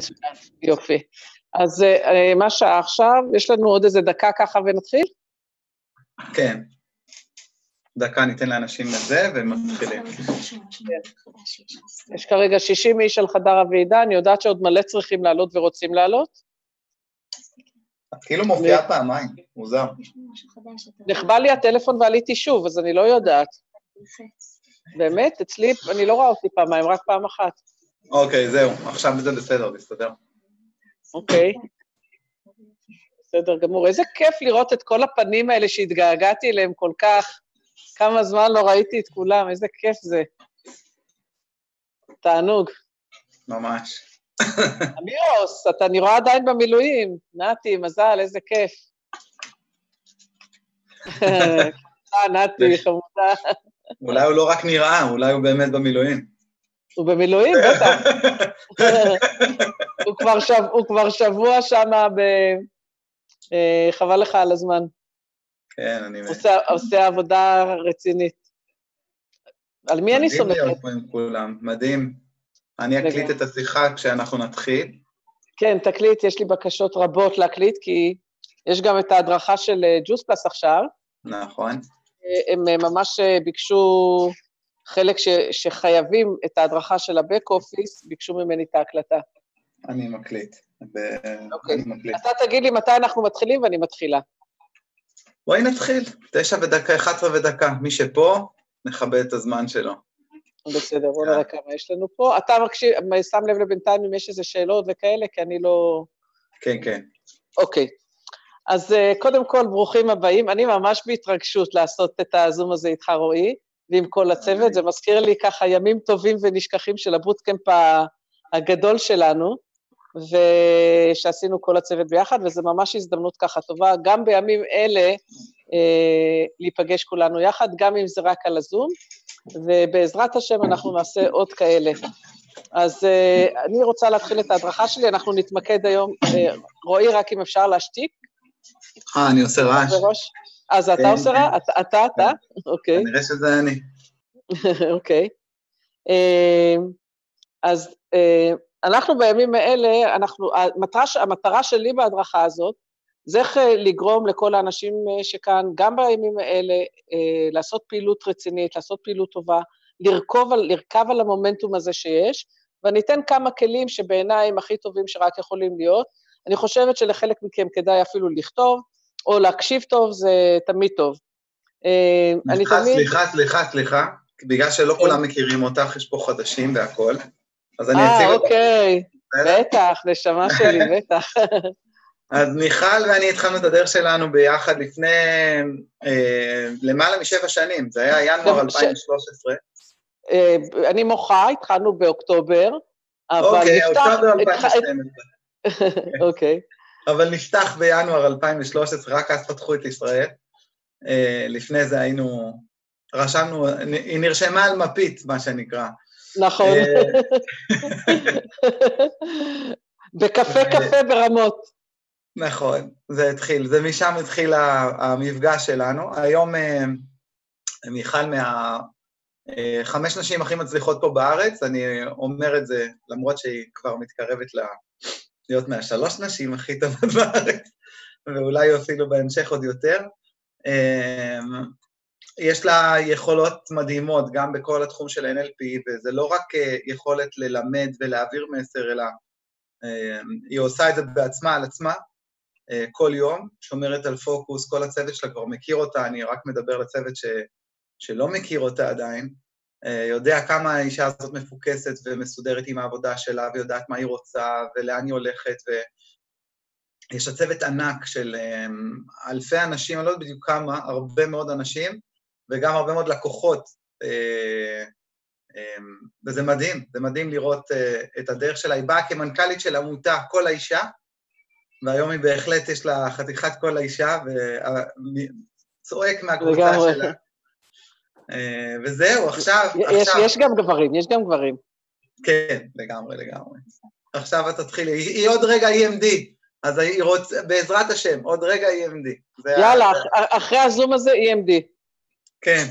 יופי. אז מה שעה עכשיו? יש לנו עוד איזה דקה ככה ונתחיל? כן. דקה ניתן לאנשים לזה ומתחילים. יש כרגע 60 איש על חדר הוועידה, אני יודעת שעוד מלא צריכים לעלות ורוצים לעלות. את כאילו מופיעה פעמיים, מוזר. נכבה לי הטלפון ועליתי שוב, אז אני לא יודעת. באמת? אצלי, אני לא רואה אותי פעמיים, רק פעם אחת. אוקיי, זהו, עכשיו זה בסדר, בסדר. אוקיי. בסדר גמור. איזה כיף לראות את כל הפנים האלה שהתגעגעתי אליהם כל כך. כמה זמן לא ראיתי את כולם, איזה כיף זה. תענוג. ממש. אמירוס, אני רואה עדיין במילואים. נתי, מזל, איזה כיף. נתי, חמודה. אולי הוא לא רק נראה, אולי הוא באמת במילואים. הוא במילואים, בטח. הוא כבר שבוע שם חבל לך על הזמן. כן, אני... עושה עבודה רצינית. על מי אני סומכת? מדהים להיות פה עם כולם, מדהים. אני אקליט את השיחה כשאנחנו נתחיל. כן, תקליט, יש לי בקשות רבות להקליט, כי יש גם את ההדרכה של ג'וס פלאס עכשיו. נכון. הם ממש ביקשו חלק שחייבים את ההדרכה של הבק אופיס, ביקשו ממני את ההקלטה. אני מקליט. אוקיי. אתה תגיד לי מתי אנחנו מתחילים ואני מתחילה. בואי נתחיל, 9 ודקה, 11 ודקה, מי שפה, נכבד את הזמן שלו. בסדר, בוא נראה כמה יש לנו פה. אתה מקשיב, שם לב לבינתיים אם יש איזה שאלות וכאלה, כי אני לא... כן, כן. אוקיי. אז קודם כל, ברוכים הבאים. אני ממש בהתרגשות לעשות את הזום הזה איתך, רועי, ועם כל הצוות. זה מזכיר לי ככה ימים טובים ונשכחים של הבוטקמפ הגדול שלנו, ושעשינו כל הצוות ביחד, וזה ממש הזדמנות ככה טובה, גם בימים אלה להיפגש כולנו יחד, גם אם זה רק על הזום, ובעזרת השם אנחנו נעשה עוד כאלה. אז אני רוצה להתחיל את ההדרכה שלי, אנחנו נתמקד היום, רועי רק אם אפשר להשתיק. אני עושה רעש. אז אתה עושה רעש? אתה? אוקיי. כנראה שזה אני. אוקיי. אז אנחנו בימים האלה, המטרה שלי בהדרכה הזאת, זה איך לגרום לכל האנשים שכאן, גם בימים האלה, לעשות פעילות רצינית, לעשות פעילות טובה, לרכב על המומנטום הזה שיש, ואני אתן כמה כלים שבעיניי הם הכי טובים שרק יכולים להיות. אני חושבת שלחלק מכם כדאי אפילו לכתוב, או להקשיב טוב, זה תמיד טוב. סליחה, בגלל שלא כולם מכירים אותך, יש פה חדשים והכל, אז אני אציג אותך. אוקיי, בטח, נשמה שלי, בטח. אז מיכל ואני התחלנו את הדרך שלנו ביחד לפני למעלה מ7 שנים, זה היה ינואר 2013. אני מוחה, התחלנו באוקטובר, אבל אוקיי, אוקטובר 2012. אוקיי. אבל נפתח בינואר 2013, רק אז פתחו את ישראל. לפני זה היינו, רשמנו, היא נרשמה על מפית, מה שנקרא. נכון. בקפה ברמות. נכון, זה התחיל, זה משם התחיל המפגש שלנו. היום מיכל מה5 נשים הכי מצליחות פה בארץ, אני אומר את זה, למרות שהיא כבר מתקרבת להיות מה3 נשים הכי טובות בארץ, ואולי אפילו בהמשך עוד יותר. יש לה יכולות מדהימות, גם בכל התחום של NLP, וזה לא רק יכולת ללמד ולהעביר מסר, אלא היא עושה את זה בעצמה על עצמה, כל יום, שומרת על פוקוס, כל הצוות שלה כבר מכיר אותה, אני רק מדבר לצוות שלא מכיר אותה עדיין, יודע כמה האישה הזאת מפוקסת ומסודרת עם העבודה שלה, ויודעת מה היא רוצה ולאן היא הולכת, ויש הצוות ענק של אלפי אנשים, אני לא יודע בדיוק כמה, הרבה מאוד אנשים, וגם הרבה מאוד לקוחות, וזה מדהים, זה מדהים לראות את הדרך שלה, היא באה כמנכ"לית של עמותה, כל האישה, והיום היא בהחלט יש לה חתיכת כל האישה, וצועק מהקבוצה שלה. וזהו, עכשיו... יש גם גברים. כן, לגמרי. עכשיו את תתחילי, היא עוד רגע EMD, אז היא רוצה, בעזרת השם, עוד רגע EMD. יאללה, אחרי הזום הזה EMD. כן.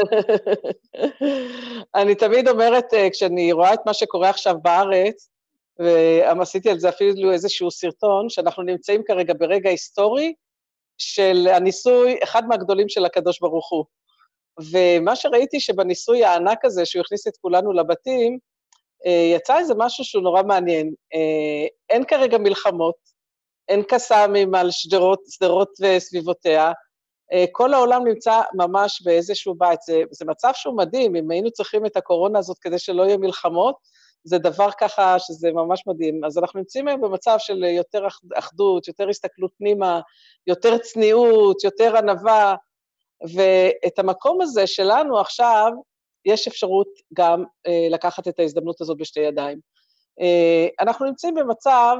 אני תמיד אומרת, כשאני רואה את מה שקורה עכשיו בארץ, ועשיתי על זה אפילו איזשהו סרטון, שאנחנו נמצאים כרגע ברגע היסטורי, של הניסוי, אחד מהגדולים של הקדוש ברוך הוא. ומה שראיתי שבניסוי הענק הזה, שהוא הכניס את כולנו לבתים, יצא איזה משהו שהוא נורא מעניין. אין כרגע מלחמות, אין קסאמים על שדרות וסביבותיה, כל העולם נמצא ממש באיזשהו בית. זה מצב שהוא מדהים, אם היינו צריכים את הקורונה הזאת כדי שלא יהיה מלחמות, זה דבר ככה שזה ממש מדהים. אז אנחנו נמצאים היום במצב של יותר אחדות, יותר הסתכלות פנימה, יותר צניעות, יותר ענווה, ואת המקום הזה שלנו עכשיו, יש אפשרות גם לקחת את ההזדמנות הזאת בשתי ידיים. אנחנו נמצאים במצב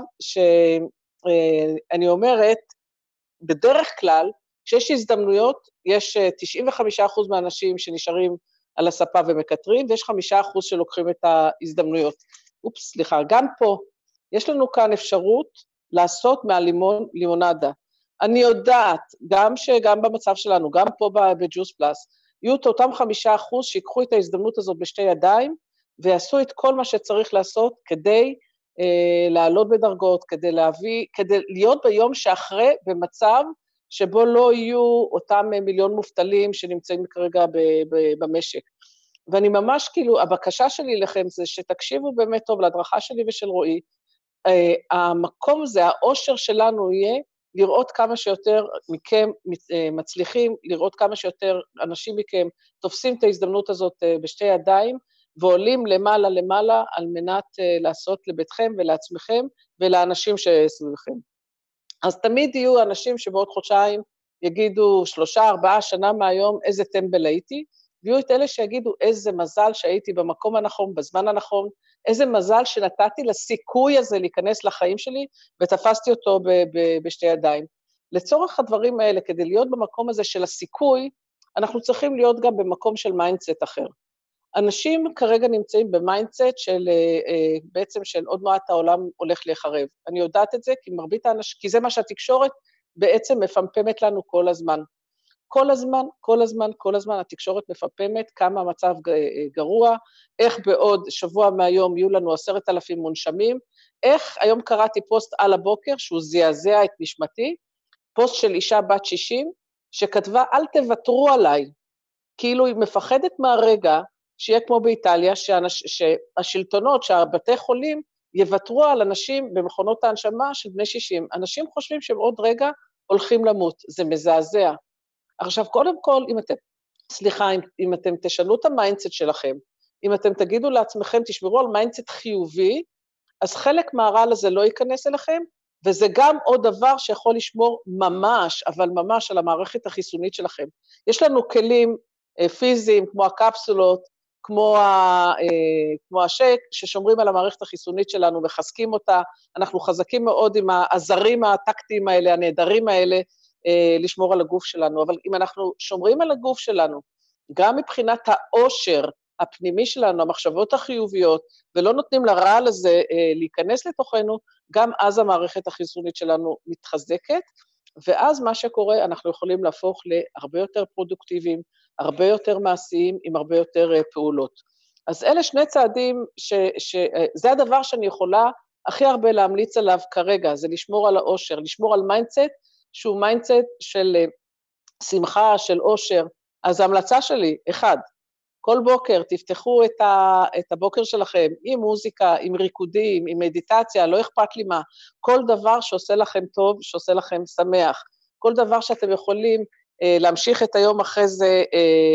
שאני אומרת, בדרך כלל, כשיש הזדמנויות, יש 95% מהאנשים שנשארים על הספה ומקטרים, ויש 5% שלוקחים את ההזדמנויות. סליחה, גם פה, יש לנו כאן אפשרות לעשות מהלימון לימונדה. אני יודעת, גם במצב שלנו, גם פה בג'וס פלאס, יהיו את אותם 5% שיקחו את ההזדמנות הזאת בשתי ידיים, ויעשו את כל מה שצריך לעשות כדי לעלות בדרגות, כדי להיות ביום שאחרי במצב שבו לא יהיו אותם מיליון מובטלים שנמצאים כרגע במשק. ואני ממש כאילו, הבקשה שלי לכם זה שתקשיבו באמת טוב להדרכה שלי ושל רועי, המקום הזה, האושר שלנו יהיה לראות כמה שיותר מכם מצליחים, לראות כמה שיותר אנשים מכם תופסים את ההזדמנות הזאת בשתי ידיים, ועולים למעלה על מנת לעשות לביתכם ולעצמכם ולאנשים שסביבכם. אז תמיד יהיו אנשים שבעוד חודשיים יגידו 3-4 שנה מהיום איזה טמבל הייתי, ויהיו את אלה שיגידו איזה מזל שהייתי במקום הנכון, בזמן הנכון, איזה מזל שנתתי לסיכוי הזה להיכנס לחיים שלי, ותפסתי אותו בשתי ידיים. לצורך הדברים האלה, כדי להיות במקום הזה של הסיכוי, אנחנו צריכים להיות גם במקום של מיינדסט אחר. אנשים כרגע נמצאים במיינדסט של, בעצם של עוד מעט העולם הולך להיחרב. אני יודעת את זה, כי מרבית האנשים, כי זה מה שהתקשורת בעצם מפמפמת לנו כל הזמן. כל הזמן התקשורת מפמפמת כמה המצב גרוע, איך בעוד שבוע מהיום יהיו לנו 10,000 מונשמים, איך היום קראתי פוסט על הבוקר, שהוא זעזע את נשמתי, פוסט של אישה בת 60, שכתבה, אל תוותרו עליי, כאילו היא מפחדת מהרגע, שיהיה כמו באיטליה, שהשלטונות, שהבתי חולים, יוותרו על אנשים במכונות ההנשמה של בני 60. אנשים חושבים שהם עוד רגע הולכים למות, זה מזעזע. עכשיו, קודם כל, אם אתם תשנו את המיינדסט שלכם, אם אתם תגידו לעצמכם, תשמרו על מיינדסט חיובי, אז חלק מהרעל הזה לא ייכנס אליכם, וזה גם עוד דבר שיכול לשמור ממש, אבל ממש על המערכת החיסונית שלכם. יש לנו כלים פיזיים, כמו הקפסולות, כמו השק, ששומרים על המערכת החיסונית שלנו, מחזקים אותה, אנחנו חזקים מאוד עם העזרים הטקטיים האלה, הנהדרים האלה, לשמור על הגוף שלנו, אבל אם אנחנו שומרים על הגוף שלנו, גם מבחינת העושר הפנימי שלנו, המחשבות החיוביות, ולא נותנים לרעל הזה להיכנס לתוכנו, גם אז המערכת החיסונית שלנו מתחזקת, ואז מה שקורה, אנחנו יכולים להפוך להרבה יותר פרודוקטיביים, הרבה יותר מעשיים, עם הרבה יותר פעולות. אז אלה שני צעדים, זה הדבר שאני יכולה הכי הרבה להמליץ עליו כרגע, זה לשמור על העושר, לשמור על מיינדסט, שהוא מיינדסט של שמחה, של עושר. אז ההמלצה שלי, 1, כל בוקר תפתחו את הבוקר שלכם עם מוזיקה, עם ריקודים, עם מדיטציה, לא אכפת לי מה, כל דבר שעושה לכם טוב, שעושה לכם שמח, כל דבר שאתם יכולים להמשיך את היום אחרי זה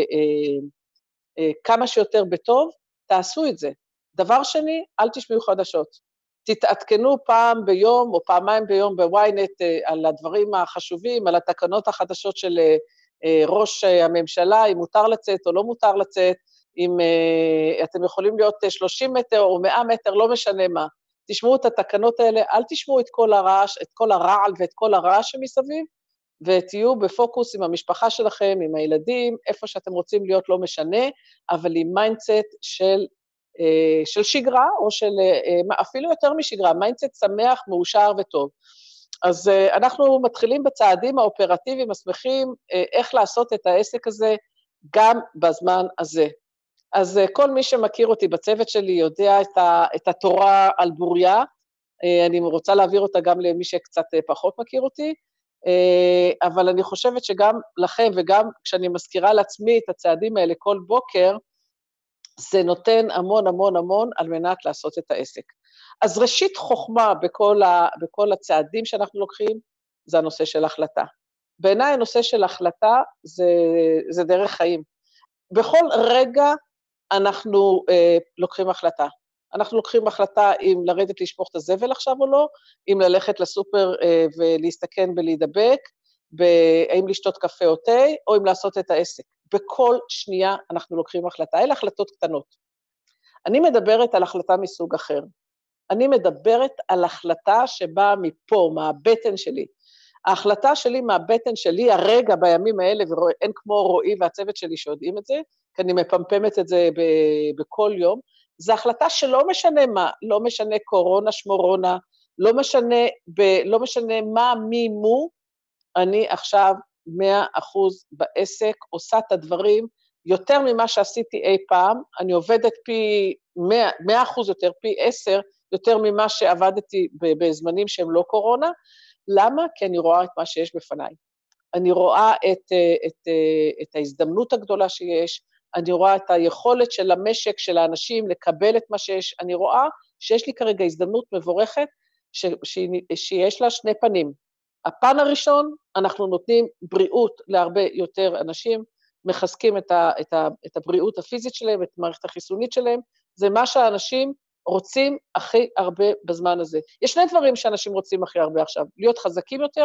כמה שיותר בטוב, תעשו את זה. דבר שני, אל תשמעו חדשות. תתעדכנו פעם ביום או פעמיים ביום בוויינט על הדברים החשובים, על התקנות החדשות של ראש הממשלה, אם מותר לצאת או לא מותר לצאת, אם אתם יכולים להיות 30 מטר או 100 מטר, לא משנה מה. תשמעו את התקנות האלה, אל תשמעו את כל הרעש, את כל הרעל ואת כל הרעש שמסביב, ותהיו בפוקוס עם המשפחה שלכם, עם הילדים, איפה שאתם רוצים להיות לא משנה, אבל עם מיינדסט של שגרה, או של אפילו יותר משגרה, מיינדסט שמח, מאושר וטוב. אז אנחנו מתחילים בצעדים האופרטיביים, השמחים, איך לעשות את העסק הזה גם בזמן הזה. אז כל מי שמכיר אותי בצוות שלי יודע את התורה על בוריה, אני רוצה להעביר אותה גם למי שקצת פחות מכיר אותי, אבל אני חושבת שגם לכם וגם כשאני מזכירה לעצמי את הצעדים האלה כל בוקר, זה נותן המון המון המון על מנת לעשות את העסק. אז ראשית חוכמה בכל הצעדים שאנחנו לוקחים, זה הנושא של החלטה. בעיניי הנושא של החלטה זה דרך חיים. בכל רגע אנחנו לוקחים החלטה. אנחנו לוקחים החלטה אם לרדת לשפוך את הזבל עכשיו או לא, אם ללכת לסופר ולהסתכן ולהידבק, האם לשתות קפה או תה, או אם לעשות את העסק. בכל שנייה אנחנו לוקחים החלטה, אלה החלטות קטנות. אני מדברת על החלטה מסוג אחר. אני מדברת על החלטה שבאה מפה, מהבטן שלי. ההחלטה שלי מהבטן שלי, הרגע בימים האלה, ואין כמו רועי והצוות שלי שיודעים את זה, כי אני מפמפמת את זה בכל יום, זו החלטה שלא משנה מה, לא משנה קורונה, שמורונה, לא משנה מה, מי, מו, אני עכשיו 100% בעסק, עושה את הדברים, יותר ממה שעשיתי אי פעם, אני עובדת פי 100% יותר, פי 10, יותר ממה שעבדתי בזמנים שהם לא קורונה, למה? כי אני רואה את מה שיש בפניי. אני רואה את ההזדמנות הגדולה שיש, אני רואה את היכולת של המשק, של האנשים, לקבל את מה שיש, אני רואה שיש לי כרגע הזדמנות מבורכת, שיש לה שני פנים. הפן הראשון, אנחנו נותנים בריאות להרבה יותר אנשים, מחזקים את הבריאות הפיזית שלהם, את המערכת החיסונית שלהם, זה מה שהאנשים רוצים הכי הרבה בזמן הזה. יש שני דברים שאנשים רוצים הכי הרבה עכשיו, להיות חזקים יותר,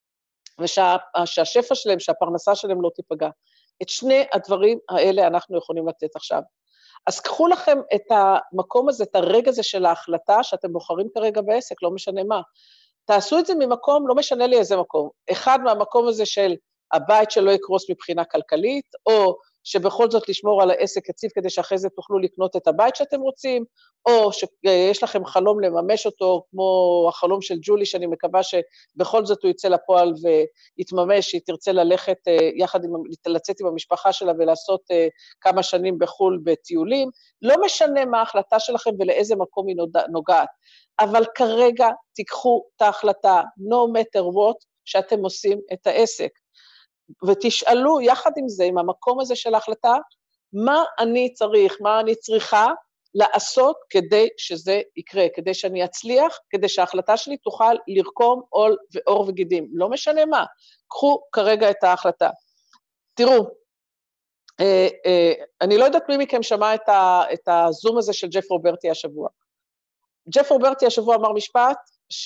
ושהשפע שלהם, שהפרנסה שלהם לא תיפגע. את שני הדברים האלה אנחנו יכולים לתת עכשיו. אז קחו לכם את המקום הזה, את הרגע הזה של ההחלטה, שאתם בוחרים כרגע בעסק, לא משנה מה. תעשו את זה ממקום, לא משנה לי איזה מקום. אחד מהמקום הזה של הבית שלא יקרוס מבחינה כלכלית, או שבכל זאת לשמור על העסק יציב כדי שאחרי זה תוכלו לקנות את הבית שאתם רוצים, או שיש לכם חלום לממש אותו, כמו החלום של ג'ולי, שאני מקווה שבכל זאת הוא יצא לפועל ויתממש, שהיא תרצה ללכת לצאת עם המשפחה שלה ולעשות כמה שנים בחול בטיולים, לא משנה מה ההחלטה שלכם ולאיזה מקום היא נוגעת, אבל כרגע תיקחו את ההחלטה, no matter what, שאתם עושים את העסק. ותשאלו יחד עם זה, עם המקום הזה של ההחלטה, מה אני צריך, מה אני צריכה לעשות כדי שזה יקרה, כדי שאני אצליח, כדי שההחלטה שלי תוכל לרקום עור וגידים, לא משנה מה, קחו כרגע את ההחלטה. תראו, אני לא יודעת מי מכם שמע את הזום הזה של ג'ף רוברטי השבוע. ג'ף רוברטי השבוע אמר משפט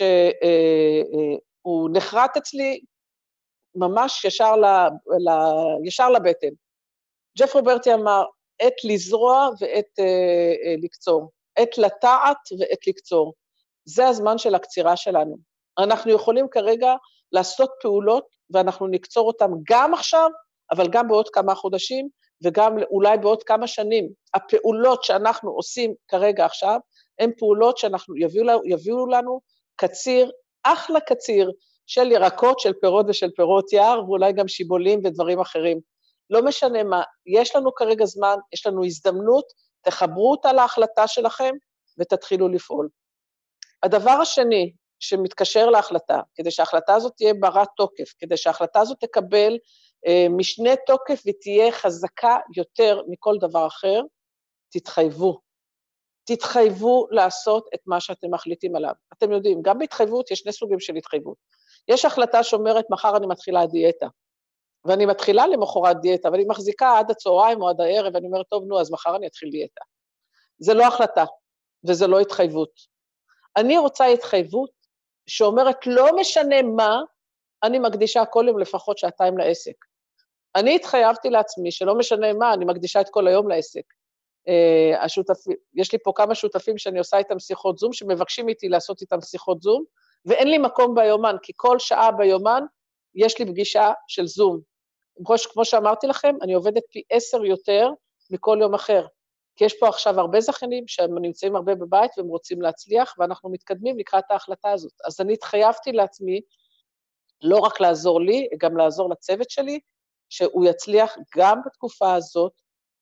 שהוא נחרט אצלי, ממש ישר לבטן. ג'ף רוברטי אמר, עת לזרוע ועת לקצור, עת לטעת ועת לקצור. זה הזמן של הקצירה שלנו. אנחנו יכולים כרגע לעשות פעולות, ואנחנו נקצור אותם גם עכשיו, אבל גם בעוד כמה חודשים, וגם אולי בעוד כמה שנים. הפעולות שאנחנו עושים כרגע עכשיו, הן פעולות יביאו לנו קציר, אחלה קציר, של ירקות, של פירות ושל פירות יער, ואולי גם שיבולים ודברים אחרים. לא משנה מה, יש לנו כרגע זמן, יש לנו הזדמנות, תחברו אותה להחלטה שלכם, ותתחילו לפעול. הדבר השני שמתקשר להחלטה, כדי שההחלטה הזאת תהיה ברת תוקף, כדי שההחלטה הזאת תקבל משנה תוקף, ותהיה חזקה יותר מכל דבר אחר, תתחייבו. תתחייבו לעשות את מה שאתם מחליטים עליו. אתם יודעים, גם בהתחייבות יש שני סוגים של התחייבות. יש החלטה שאומרת, מחר אני מתחילה דיאטה, ואני מתחילה למחרת דיאטה, ואני מחזיקה עד הצהריים או עד הערב, ואני אומרת, טוב, נו, אז מחר אני אתחיל דיאטה. זה לא החלטה, וזה לא התחייבות. אני רוצה התחייבות שאומרת, לא משנה מה, אני מקדישה כל יום לפחות שעתיים לעסק. אני התחייבתי לעצמי שלא משנה מה, אני מקדישה את כל היום לעסק. יש לי פה כמה שותפים שאני עושה איתם שיחות זום, שמבקשים איתי לעשות איתם שיחות זום, ואין לי מקום ביומן, כי כל שעה ביומן יש לי פגישה של זום. כמו שאמרתי לכם, אני עובדת פי 10 יותר מכל יום אחר, כי יש פה עכשיו הרבה זכיינים שהם נמצאים הרבה בבית והם רוצים להצליח, ואנחנו מתקדמים לקראת ההחלטה הזאת. אז אני התחייבתי לעצמי, לא רק לעזור לי, גם לעזור לצוות שלי, שהוא יצליח גם בתקופה הזאת,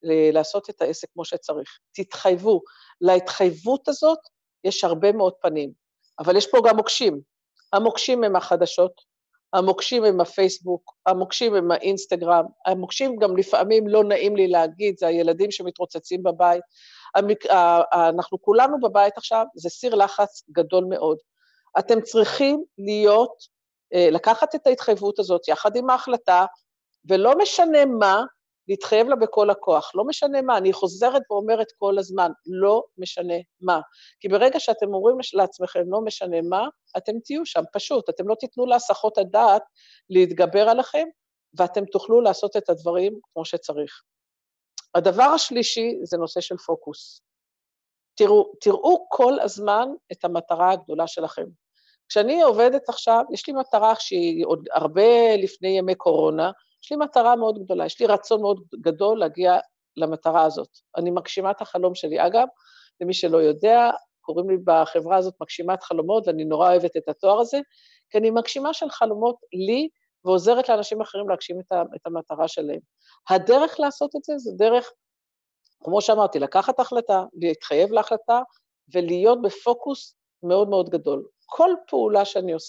לעשות את העסק כמו שצריך. תתחייבו. להתחייבות הזאת יש הרבה מאוד פנים, אבל יש פה גם מוקשים. המוקשים הם החדשות, המוקשים הם הפייסבוק, המוקשים הם האינסטגרם, המוקשים גם לפעמים לא נעים לי להגיד, זה הילדים שמתרוצצים בבית, אנחנו כולנו בבית עכשיו, זה סיר לחץ גדול מאוד. אתם צריכים לקחת את ההתחייבות הזאת יחד עם ההחלטה, ולא משנה מה, להתחייב לה בכל הכוח, לא משנה מה, אני חוזרת ואומרת כל הזמן, לא משנה מה, כי ברגע שאתם אומרים לעצמכם, לא משנה מה, אתם תהיו שם, פשוט, אתם לא תיתנו להסחות הדעת להתגבר עליכם, ואתם תוכלו לעשות את הדברים כמו שצריך. הדבר השלישי זה נושא של פוקוס. תראו כל הזמן את המטרה הגדולה שלכם. כשאני עובדת עכשיו, יש לי מטרה שהיא עוד הרבה לפני ימי קורונה, יש לי מטרה מאוד גדולה, יש לי רצון מאוד גדול להגיע למטרה הזאת. אני מגשימת החלום שלי. אגב, למי שלא יודע, קוראים לי בחברה הזאת מגשימת חלומות, ואני נורא אוהבת את התואר הזה, כי אני מגשימה של חלומות לי, ועוזרת לאנשים אחרים להגשים את המטרה שלהם. הדרך לעשות את זה, זה דרך, כמו שאמרתי, לקחת החלטה, להתחייב להחלטה, ולהיות בפוקוס מאוד מאוד גדול. כל פעולה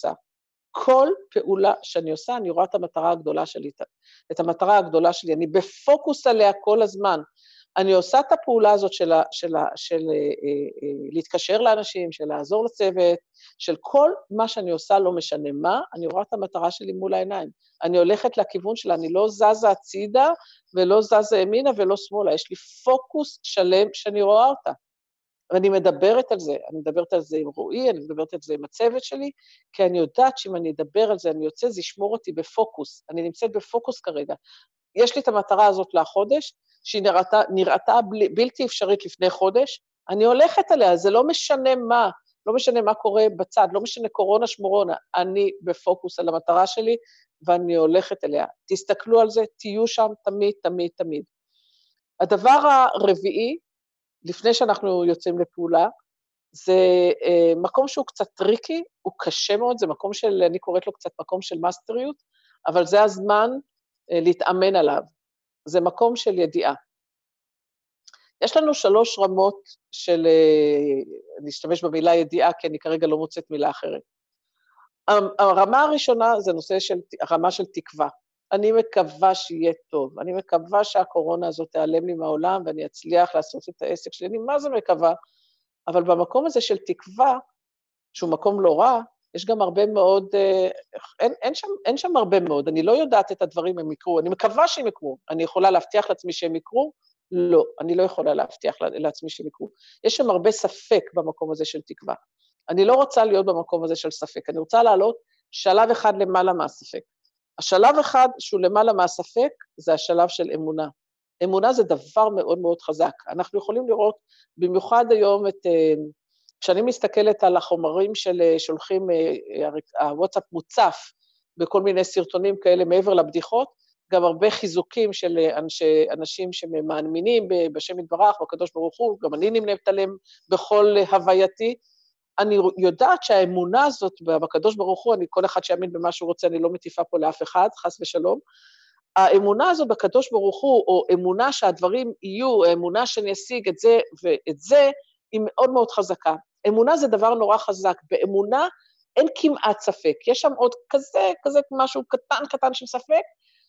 שאני עושה, אני רואה את המטרה הגדולה שלי, אני בפוקוס עליה כל הזמן, אני עושה את הפעולה הזאת של להתקשר לאנשים, של לעזור לצוות, של כל מה שאני עושה, לא משנה מה, אני רואה את המטרה שלי מול העיניים, אני הולכת לכיוון שלה, אני לא זזה הצידה, ולא זזה ימינה ולא שמאלה, יש לי פוקוס שלם שאני רואה אותה, ואני מדברת על זה, אני מדברת על זה עם רועי, אני מדברת על זה עם הצוות שלי, כי אני יודעת שאם אני אדבר על זה, אני יוצא, זה ישמור אותי בפוקוס, אני נמצאת בפוקוס כרגע. יש לי את המטרה הזאת לחודש, שהיא נראתה בלתי אפשרית לפני חודש, אני הולכת עליה, זה לא משנה מה, לא משנה מה קורה בצד, לא משנה קורונה שמורונה, אני בפוקוס על המטרה שלי, ואני הולכת אליה. תסתכלו על זה, תהיו שם תמיד, תמיד, תמיד. הדבר הרביעי, לפני שאנחנו יוצאים לפעולה, זה מקום שהוא קצת טריקי, הוא קשה מאוד, זה מקום אני קוראת לו קצת מקום של מאסטריות, אבל זה הזמן להתאמן עליו, זה מקום של ידיעה. יש לנו 3 רמות של, אני אשתמש במילה ידיעה, כי אני כרגע לא מוצאת מילה אחרת. הרמה הראשונה זה הרמה של תקווה. אני מקווה שיהיה טוב, אני מקווה שהקורונה הזאת תיעלם לי מהעולם, ואני אצליח לעשות את העסק שלי, אני מה זה מקווה, אבל במקום הזה של תקווה, שהוא מקום לא רע, יש גם הרבה מאוד, אין שם הרבה מאוד, אני לא יודעת את הדברים הם יקרו, אני מקווה שהם יקרו, אני יכולה להבטיח לעצמי שהם יקרו? לא, אני לא יכולה להבטיח לעצמי שהם יקרו. יש שם הרבה ספק במקום הזה של תקווה. אני לא רוצה להיות במקום הזה של ספק, אני רוצה לעלות שלב אחד למעלה מהספק. השלב אחד שהוא למעלה מהספק, זה השלב של אמונה. אמונה זה דבר מאוד מאוד חזק. אנחנו יכולים לראות במיוחד היום כשאני מסתכלת על החומרים שולחים, הוואטסאפ מוצף בכל מיני סרטונים כאלה מעבר לבדיחות, גם הרבה חיזוקים של אנשים שמאמינים בשם יתברך, בקדוש ברוך הוא, גם אני נמנית עליהם בכל הווייתי, אני יודעת שהאמונה הזאת בקדוש ברוך הוא, כל אחד שיאמין במה שהוא רוצה, אני לא מטיפה פה לאף אחד, חס ושלום, האמונה הזאת בקדוש ברוך הוא, או אמונה שהדברים יהיו, אמונה שאני אשיג את זה ואת זה, היא מאוד מאוד חזקה. אמונה זה דבר נורא חזק, באמונה אין כמעט ספק, יש שם עוד כזה משהו קטן של ספק,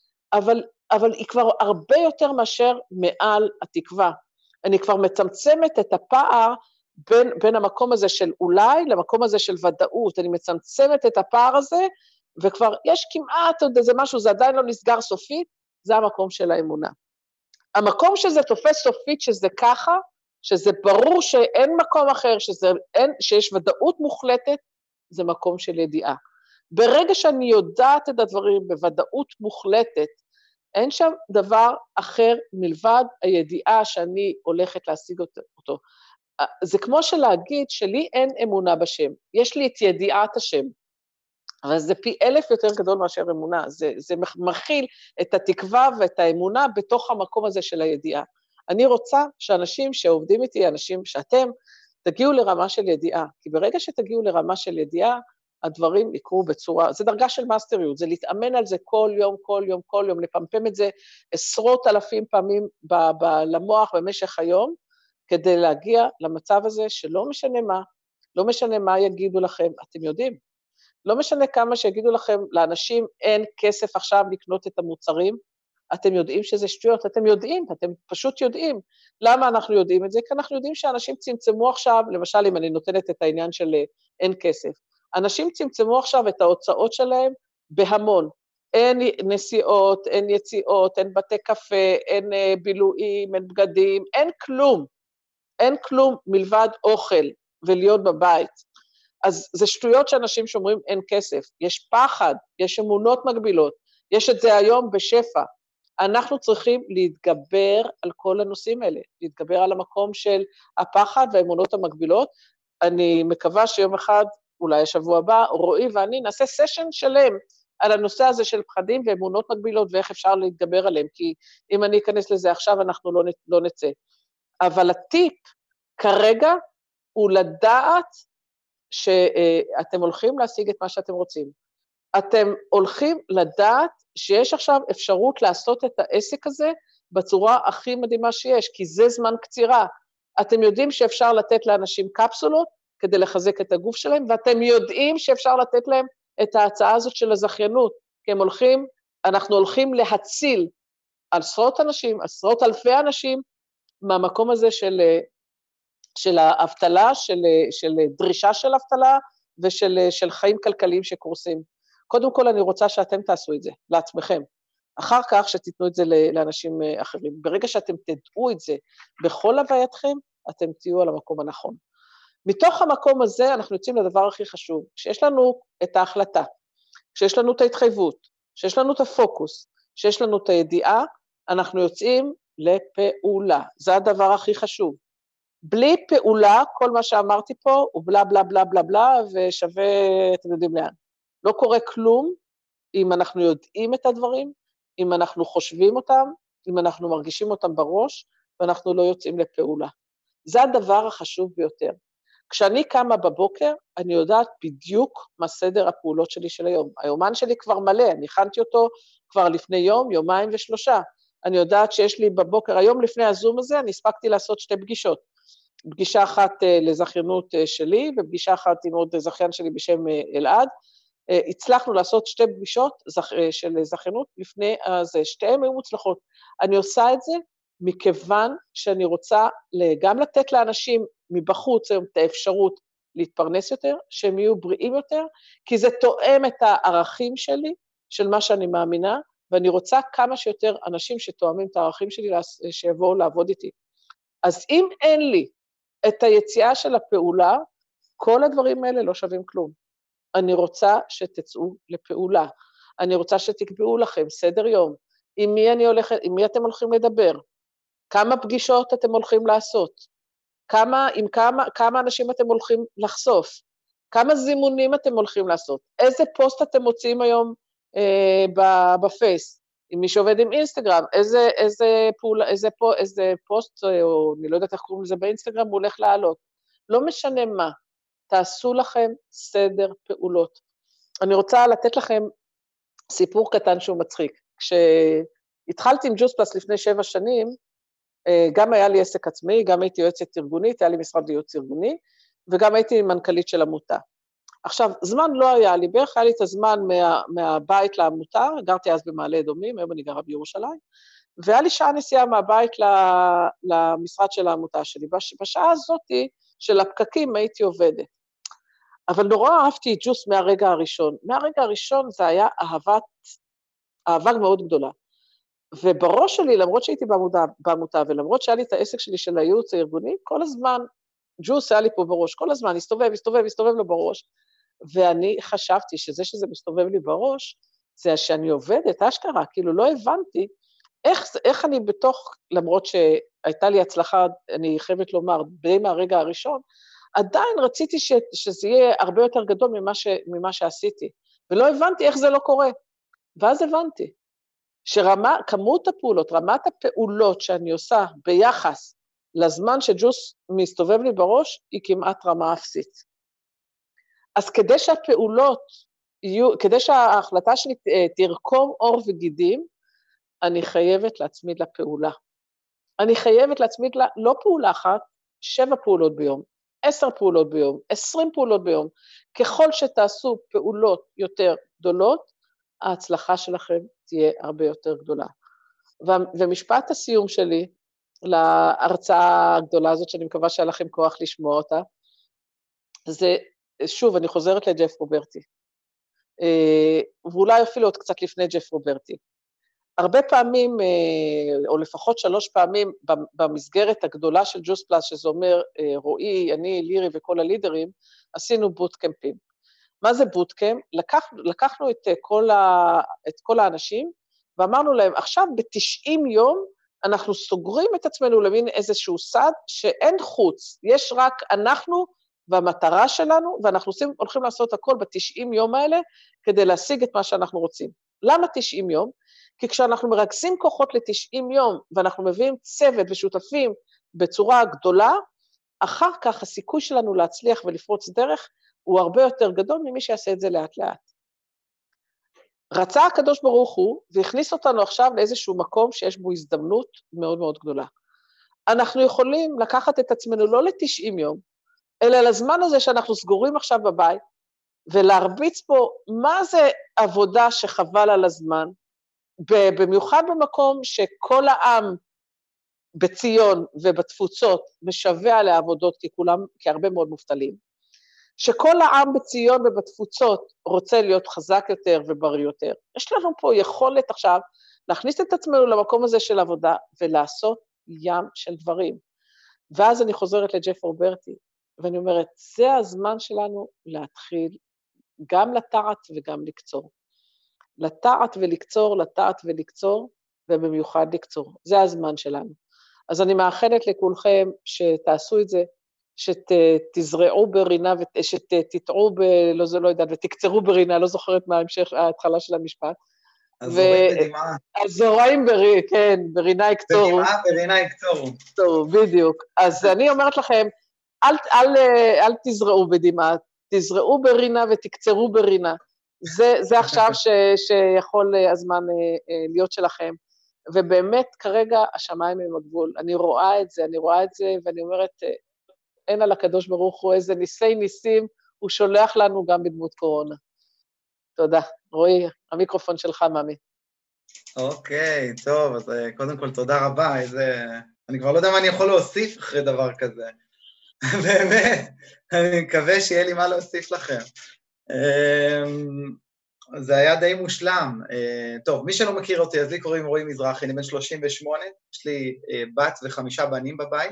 אבל היא כבר הרבה יותר מאשר מעל התקווה. אני כבר מצמצמת את הפער בין המקום הזה של אולי למקום הזה של ודאות, אני מצמצמת את הפער הזה, וכבר יש כמעט עוד איזה משהו, זה עדיין לא נסגר סופית, זה המקום של האמונה. המקום שזה תופס סופית, שזה ככה, שזה ברור שאין מקום אחר, שיש ודאות מוחלטת, זה מקום של ידיעה. ברגע שאני יודעת את הדברים בוודאות מוחלטת, אין שם דבר אחר מלבד הידיעה שאני הולכת להשיג אותו. זה כמו שלהגיד שלי אין אמונה בשם, יש לי את ידיעת השם, אבל זה פי 1000 יותר גדול מאשר אמונה, זה מכיל את התקווה ואת האמונה בתוך המקום הזה של הידיעה. אני רוצה שאנשים שעובדים איתי, אנשים שאתם, תגיעו לרמה של ידיעה, כי ברגע שתגיעו לרמה של ידיעה, הדברים יקרו בצורה, זה דרגה של מאסטריות, זה להתאמן על זה כל יום, לפמפם את זה עשרות אלפים פעמים למוח במשך היום, כדי להגיע למצב הזה שלא משנה מה, לא משנה מה יגידו לכם, אתם יודעים, לא משנה כמה שיגידו לכם, לאנשים אין כסף עכשיו לקנות את המוצרים, אתם יודעים שזה שטויות, אתם פשוט יודעים. למה אנחנו יודעים את זה? כי אנחנו יודעים שאנשים צמצמו עכשיו, למשל אם אני נותנת את העניין של אין כסף, אנשים צמצמו עכשיו את ההוצאות שלהם בהמון, אין נסיעות, אין יציאות, אין בתי קפה, אין בילויים, אין בגדים, אין כלום מלבד אוכל ולהיות בבית. אז זה שטויות שאנשים שאומרים אין כסף, יש פחד, יש אמונות מגבילות, יש את זה היום בשפע. אנחנו צריכים להתגבר על כל הנושאים האלה, להתגבר על המקום של הפחד והאמונות המגבילות. אני מקווה שיום אחד, אולי השבוע הבא, רועי ואני נעשה סשן שלם על הנושא הזה של פחדים ואמונות מגבילות ואיך אפשר להתגבר עליהם, כי אם אני אכנס לזה עכשיו אנחנו לא נצא. אבל הטיפ כרגע הוא לדעת שאתם הולכים להשיג את מה שאתם רוצים. אתם הולכים לדעת שיש עכשיו אפשרות לעשות את העסק הזה בצורה הכי מדהימה שיש, כי זה זמן קצירה. אתם יודעים שאפשר לתת לאנשים קפסולות כדי לחזק את הגוף שלהם, ואתם יודעים שאפשר לתת להם את ההצעה הזאת של הזכיינות, כי אנחנו הולכים להציל עשרות אנשים, עשרות אלפי אנשים, מהמקום הזה של האבטלה, של דרישה של אבטלה, ושל חיים כלכליים שקורסים. קודם כל אני רוצה שאתם תעשו את זה, לעצמכם. אחר כך שתיתנו את זה לאנשים אחרים. ברגע שאתם תדעו את זה בכל הווייתכם, אתם תהיו על המקום הנכון. מתוך המקום הזה אנחנו יוצאים לדבר הכי חשוב, שיש לנו את ההחלטה, שיש לנו את ההתחייבות, שיש לנו את הפוקוס, שיש לנו את הידיעה, אנחנו יוצאים לפעולה. זה הדבר הכי חשוב. בלי פעולה, כל מה שאמרתי פה הוא בלה בלה בלה בלה בלה, ושווה, אתם יודעים לאן. לא קורה כלום אם אנחנו יודעים את הדברים, אם אנחנו חושבים אותם, אם אנחנו מרגישים אותם בראש, ואנחנו לא יוצאים לפעולה. זה הדבר החשוב ביותר. כשאני קמה בבוקר, אני יודעת בדיוק מה סדר הפעולות שלי של היום. היומן שלי כבר מלא, אני הכנתי אותו כבר לפני יום, יומיים ושלושה. אני יודעת שיש לי בבוקר, היום לפני הזום הזה, אני הספקתי לעשות 2 פגישות. פגישה אחת לזכיינות שלי, ופגישה אחת עם עוד זכיין שלי בשם אלעד. הצלחנו לעשות 2 פגישות של זכיינות לפני זה, 2 היו מוצלחות. אני עושה את זה מכיוון שאני רוצה גם לתת לאנשים מבחוץ היום את האפשרות להתפרנס יותר, שהם יהיו בריאים יותר, כי זה תואם את הערכים שלי, של מה שאני מאמינה, ואני רוצה כמה שיותר אנשים שתואמים את הערכים שלי, שיבואו לעבוד איתי. אז אם אין לי את היציאה של הפעולה, כל הדברים האלה לא שווים כלום. אני רוצה שתצאו לפעולה, אני רוצה שתקבעו לכם סדר יום, עם מי אתם הולכים לדבר, כמה פגישות אתם הולכים לעשות, כמה אנשים אתם הולכים לחשוף, כמה זימונים אתם הולכים לעשות, איזה פוסט אתם מוציאים היום בפייס, אם מי שעובד עם אינסטגרם, איזה פוסט, או אני לא יודעת איך קוראים לזה באינסטגרם, הוא הולך לעלות. לא משנה מה, תעשו לכם סדר פעולות. אני רוצה לתת לכם סיפור קטן שהוא מצחיק. כשהתחלתי עם ג'וספלס לפני 7 שנים, גם היה לי עסק עצמי, גם הייתי יועצת ארגונית, היה לי משרד ייעוץ ארגוני, וגם הייתי מנכ"לית של עמותה. עכשיו, זמן לא היה לי, בערך היה לי את הזמן מהבית לעמותה, גרתי אז במעלה אדומים, היום אני גרה בירושלים, והיה לי שעה נסיעה מהבית למשרד של העמותה שלי, בשעה הזאת של הפקקים הייתי עובדת. אבל נורא אהבתי את ג'וס מהרגע הראשון. מהרגע הראשון זה היה אהבה מאוד גדולה. ובראש שלי, למרות שהייתי בעמותה, ולמרות שהיה לי את העסק שלי של הייעוץ הארגוני, כל הזמן, ג'וס היה לי פה בראש, כל הזמן, הסתובב לו בראש, ואני חשבתי שזה מסתובב לי בראש, זה שאני עובדת, אשכרה, כאילו לא הבנתי, איך אני בתוך, למרות שהייתה לי הצלחה, אני חייבת לומר, די מהרגע הראשון, עדיין רציתי שזה יהיה הרבה יותר גדול ממה שעשיתי, ולא הבנתי איך זה לא קורה. ואז הבנתי, כמות הפעולות, רמת הפעולות שאני עושה ביחס לזמן שג'וס מסתובב לי בראש, היא כמעט רמה אפסית. אז כדי שהפעולות יהיו, כדי שההחלטה שלי תרקום עור וגידים, אני חייבת להצמיד לה פעולה. אני חייבת להצמיד לה לא פעולה אחת, 7 פעולות ביום, 10 פעולות ביום, 20 פעולות ביום. ככל שתעשו פעולות יותר גדולות, ההצלחה שלכם תהיה הרבה יותר גדולה. ומשפט הסיום שלי, להרצאה הגדולה הזאת, שאני מקווה שהיה לכם כוח לשמוע אותה, זה, שוב, אני חוזרת לג'ף רוברטי, ואולי אפילו עוד קצת לפני ג'ף רוברטי. הרבה פעמים, או לפחות 3 פעמים, במסגרת הגדולה של ג'וס פלאס, שזה אומר רועי, אני, לירי וכל הלידרים, עשינו בוטקמפים. מה זה בוטקמפ? לקחנו את כל האנשים, ואמרנו להם, עכשיו ב-90 יום, אנחנו סוגרים את עצמנו למין איזשהו סד, שאין חוץ, יש רק אנחנו והמטרה שלנו, ואנחנו הולכים לעשות הכל ב-90 יום האלה, כדי להשיג את מה שאנחנו רוצים. למה 90 יום? כי כשאנחנו מרכזים כוחות ל-90 יום, ואנחנו מביאים צוות ושותפים בצורה גדולה, אחר כך הסיכוי שלנו להצליח ולפרוץ דרך, הוא הרבה יותר גדול ממי שיעשה את זה לאט לאט. רצה הקדוש ברוך הוא, והכניס אותנו עכשיו לאיזשהו מקום שיש בו הזדמנות מאוד מאוד גדולה. אנחנו יכולים לקחת את עצמנו לא ל-90 יום, אלא לזמן הזה שאנחנו סגורים עכשיו בבית, ולהרביץ פה מה זה עבודה שחבל על הזמן, במיוחד במקום שכל העם בציון ובתפוצות משווה לעבודות, כי הרבה מאוד מובטלים, שכל העם בציון ובתפוצות רוצה להיות חזק יותר ובריא יותר. יש לנו פה יכולת עכשיו להכניס את עצמנו למקום הזה של עבודה, ולעשות ים של דברים. ואז אני חוזרת לג'ף רוברטי, ואני אומרת, זה הזמן שלנו להתחיל גם לטעת וגם לקצור. לטעת ולקצור, לטעת ולקצור, ובמיוחד לקצור. זה הזמן שלנו. אז אני מאחלת לכולכם שתעשו את זה, שתזרעו ברינה, שתטעו לא יודעת, ותקצרו ברינה, לא זוכרת מה ההתחלה של המשפט. הזורעים בדמעה. הזורעים כן, ברינה יקצורו. בדמעה, ברינה יקצורו. טוב, בדיוק. אז אני אומרת לכם, אל תזרעו בדמעה, תזרעו ברינה ותקצרו ברינה. זה עכשיו שיכול הזמן להיות שלכם. ובאמת, כרגע השמיים הם הגבול. אני רואה את זה, ואני אומרת, אין על הקדוש ברוך הוא איזה ניסים, הוא שולח לנו גם בדמות קורונה. תודה. רועי, המיקרופון שלך, מאמי. אוקיי, טוב, אז קודם כל תודה רבה, אני כבר לא יודע מה אני יכול להוסיף אחרי דבר כזה. באמת, אני מקווה שיהיה לי מה להוסיף לכם. זה היה די מושלם. טוב, מי שלא מכיר אותי, אז לי קוראים רועי מזרחי, אני בן 38, יש לי בת ו5 בנים בבית.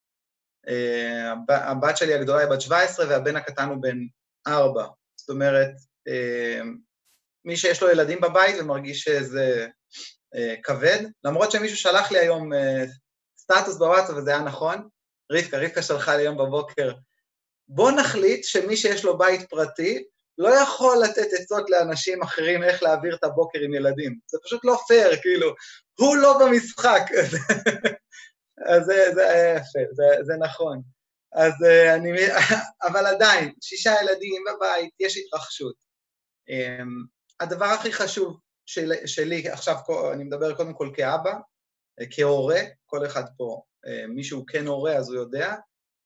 הבת שלי הגדולה היא בת 17, והבן הקטן הוא בן 4. זאת אומרת, מי שיש לו ילדים בבית ומרגיש שזה כבד, למרות שמישהו שלח לי היום סטטוס בוואטסאפ, וזה היה נכון, רבקה שלחה לי היום בבוקר, בוא נחליט שמי שיש לו בית פרטי, לא יכול לתת עצות לאנשים אחרים איך להעביר את הבוקר עם ילדים. זה פשוט לא פייר, כאילו, הוא לא במשחק. אז זה יפה, זה נכון. אז אבל עדיין, 6 ילדים בבית, יש התרחשות. הדבר הכי חשוב שלי, עכשיו אני מדבר קודם כל כאבא, כהורה, כל אחד פה, מישהו כן הורה, אז הוא יודע,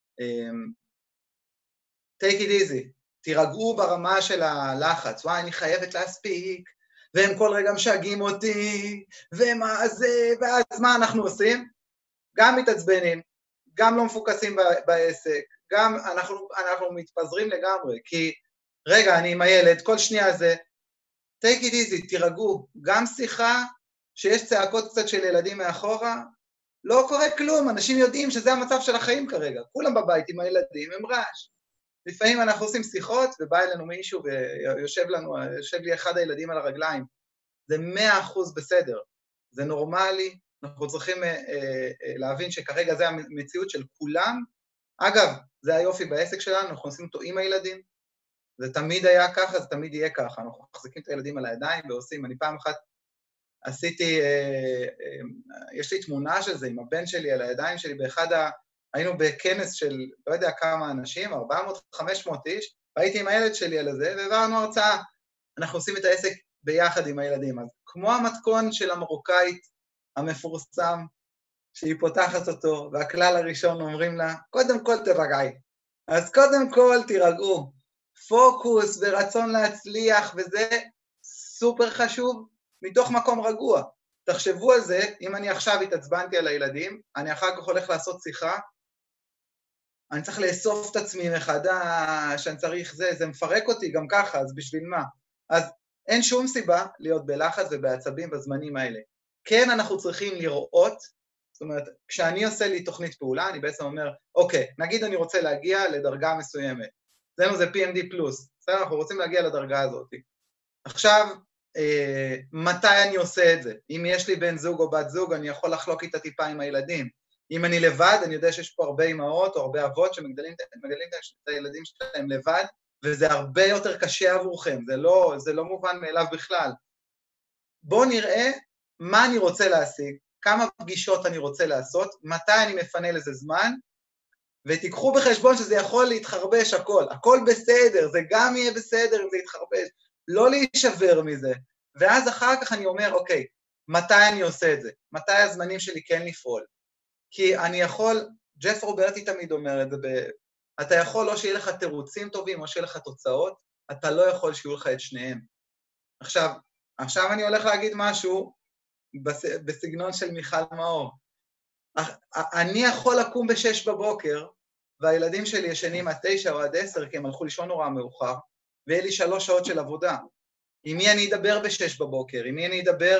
take it easy, תירגעו ברמה של הלחץ, וואי, אני חייבת להספיק, והם כל רגע משגעים אותי, ומה זה, ואז מה אנחנו עושים? גם מתעצבנים, גם לא מפוקסים בעסק, גם אנחנו מתפזרים לגמרי, כי רגע, אני עם הילד, כל שנייה זה, take it easy, תירגעו, גם שיחה שיש צעקות קצת של ילדים מאחורה, לא קורה כלום, אנשים יודעים שזה המצב של החיים כרגע, כולם בבית עם הילדים, הם רעש. לפעמים אנחנו עושים שיחות, ובא אלינו מישהו ויושב לי אחד הילדים על הרגליים, זה 100% בסדר, זה נורמלי, אנחנו צריכים להבין שכרגע זה המציאות של כולם, אגב, זה היופי בעסק שלנו, אנחנו עושים אותו עם הילדים, זה תמיד היה ככה, זה תמיד יהיה ככה, אנחנו מחזיקים את הילדים על הידיים ועושים, אני פעם אחת עשיתי, יש לי תמונה של זה עם הבן שלי על הידיים שלי, היינו בכנס של לא יודע כמה אנשים, 400-500 איש, והייתי עם הילד שלי על זה, והעברנו הרצאה, אנחנו עושים את העסק ביחד עם הילדים. אז כמו המתכון של המרוקאית המפורסם, שהיא פותחת אותו, והכלל הראשון אומרים לה, קודם כל תרגעי. אז קודם כל תירגעו. פוקוס ורצון להצליח, וזה סופר חשוב, מתוך מקום רגוע. תחשבו על זה, אם אני עכשיו התעצבנתי על הילדים, אני אחר כך הולך לעשות שיחה, אני צריך לאסוף את עצמי מחדש, אני צריך זה מפרק אותי גם ככה, אז בשביל מה? אז אין שום סיבה להיות בלחץ ובעצבים בזמנים האלה. כן, אנחנו צריכים לראות, זאת אומרת, כשאני עושה לי תוכנית פעולה, אני בעצם אומר, אוקיי, נגיד אני רוצה להגיע לדרגה מסוימת, אצלנו זה PMD+, בסדר? אנחנו רוצים להגיע לדרגה הזאת. עכשיו, מתי אני עושה את זה? אם יש לי בן זוג או בת זוג, אני יכול לחלוק איתה טיפה עם הילדים. אם אני לבד, אני יודע שיש פה הרבה אמהות או הרבה אבות שמגדלים את הילדים שלהם לבד, וזה הרבה יותר קשה עבורכם, זה לא מובן מאליו בכלל. בואו נראה מה אני רוצה להשיג, כמה פגישות אני רוצה לעשות, מתי אני מפנה לזה זמן, ותיקחו בחשבון שזה יכול להתחרבש הכל בסדר, זה גם יהיה בסדר אם זה יתחרבש, לא להישבר מזה, ואז אחר כך אני אומר, אוקיי, מתי אני עושה את זה? מתי הזמנים שלי כן לפעול? כי אני יכול, ג'ף רוברטי תמיד אומר את זה, אתה יכול או שיהיה לך תירוצים טובים או שיהיה לך תוצאות, אתה לא יכול שיהיו לך את שניהם. עכשיו אני הולך להגיד משהו בסגנון של מיכל מאור. אני יכול לקום ב-6 בבוקר, והילדים שלי ישנים עד 9 או עד 10, כי הם הלכו לישון נורא מאוחר, ויהיה לי 3 שעות של עבודה. עם מי אני אדבר ב-6 בבוקר? עם מי אני אדבר...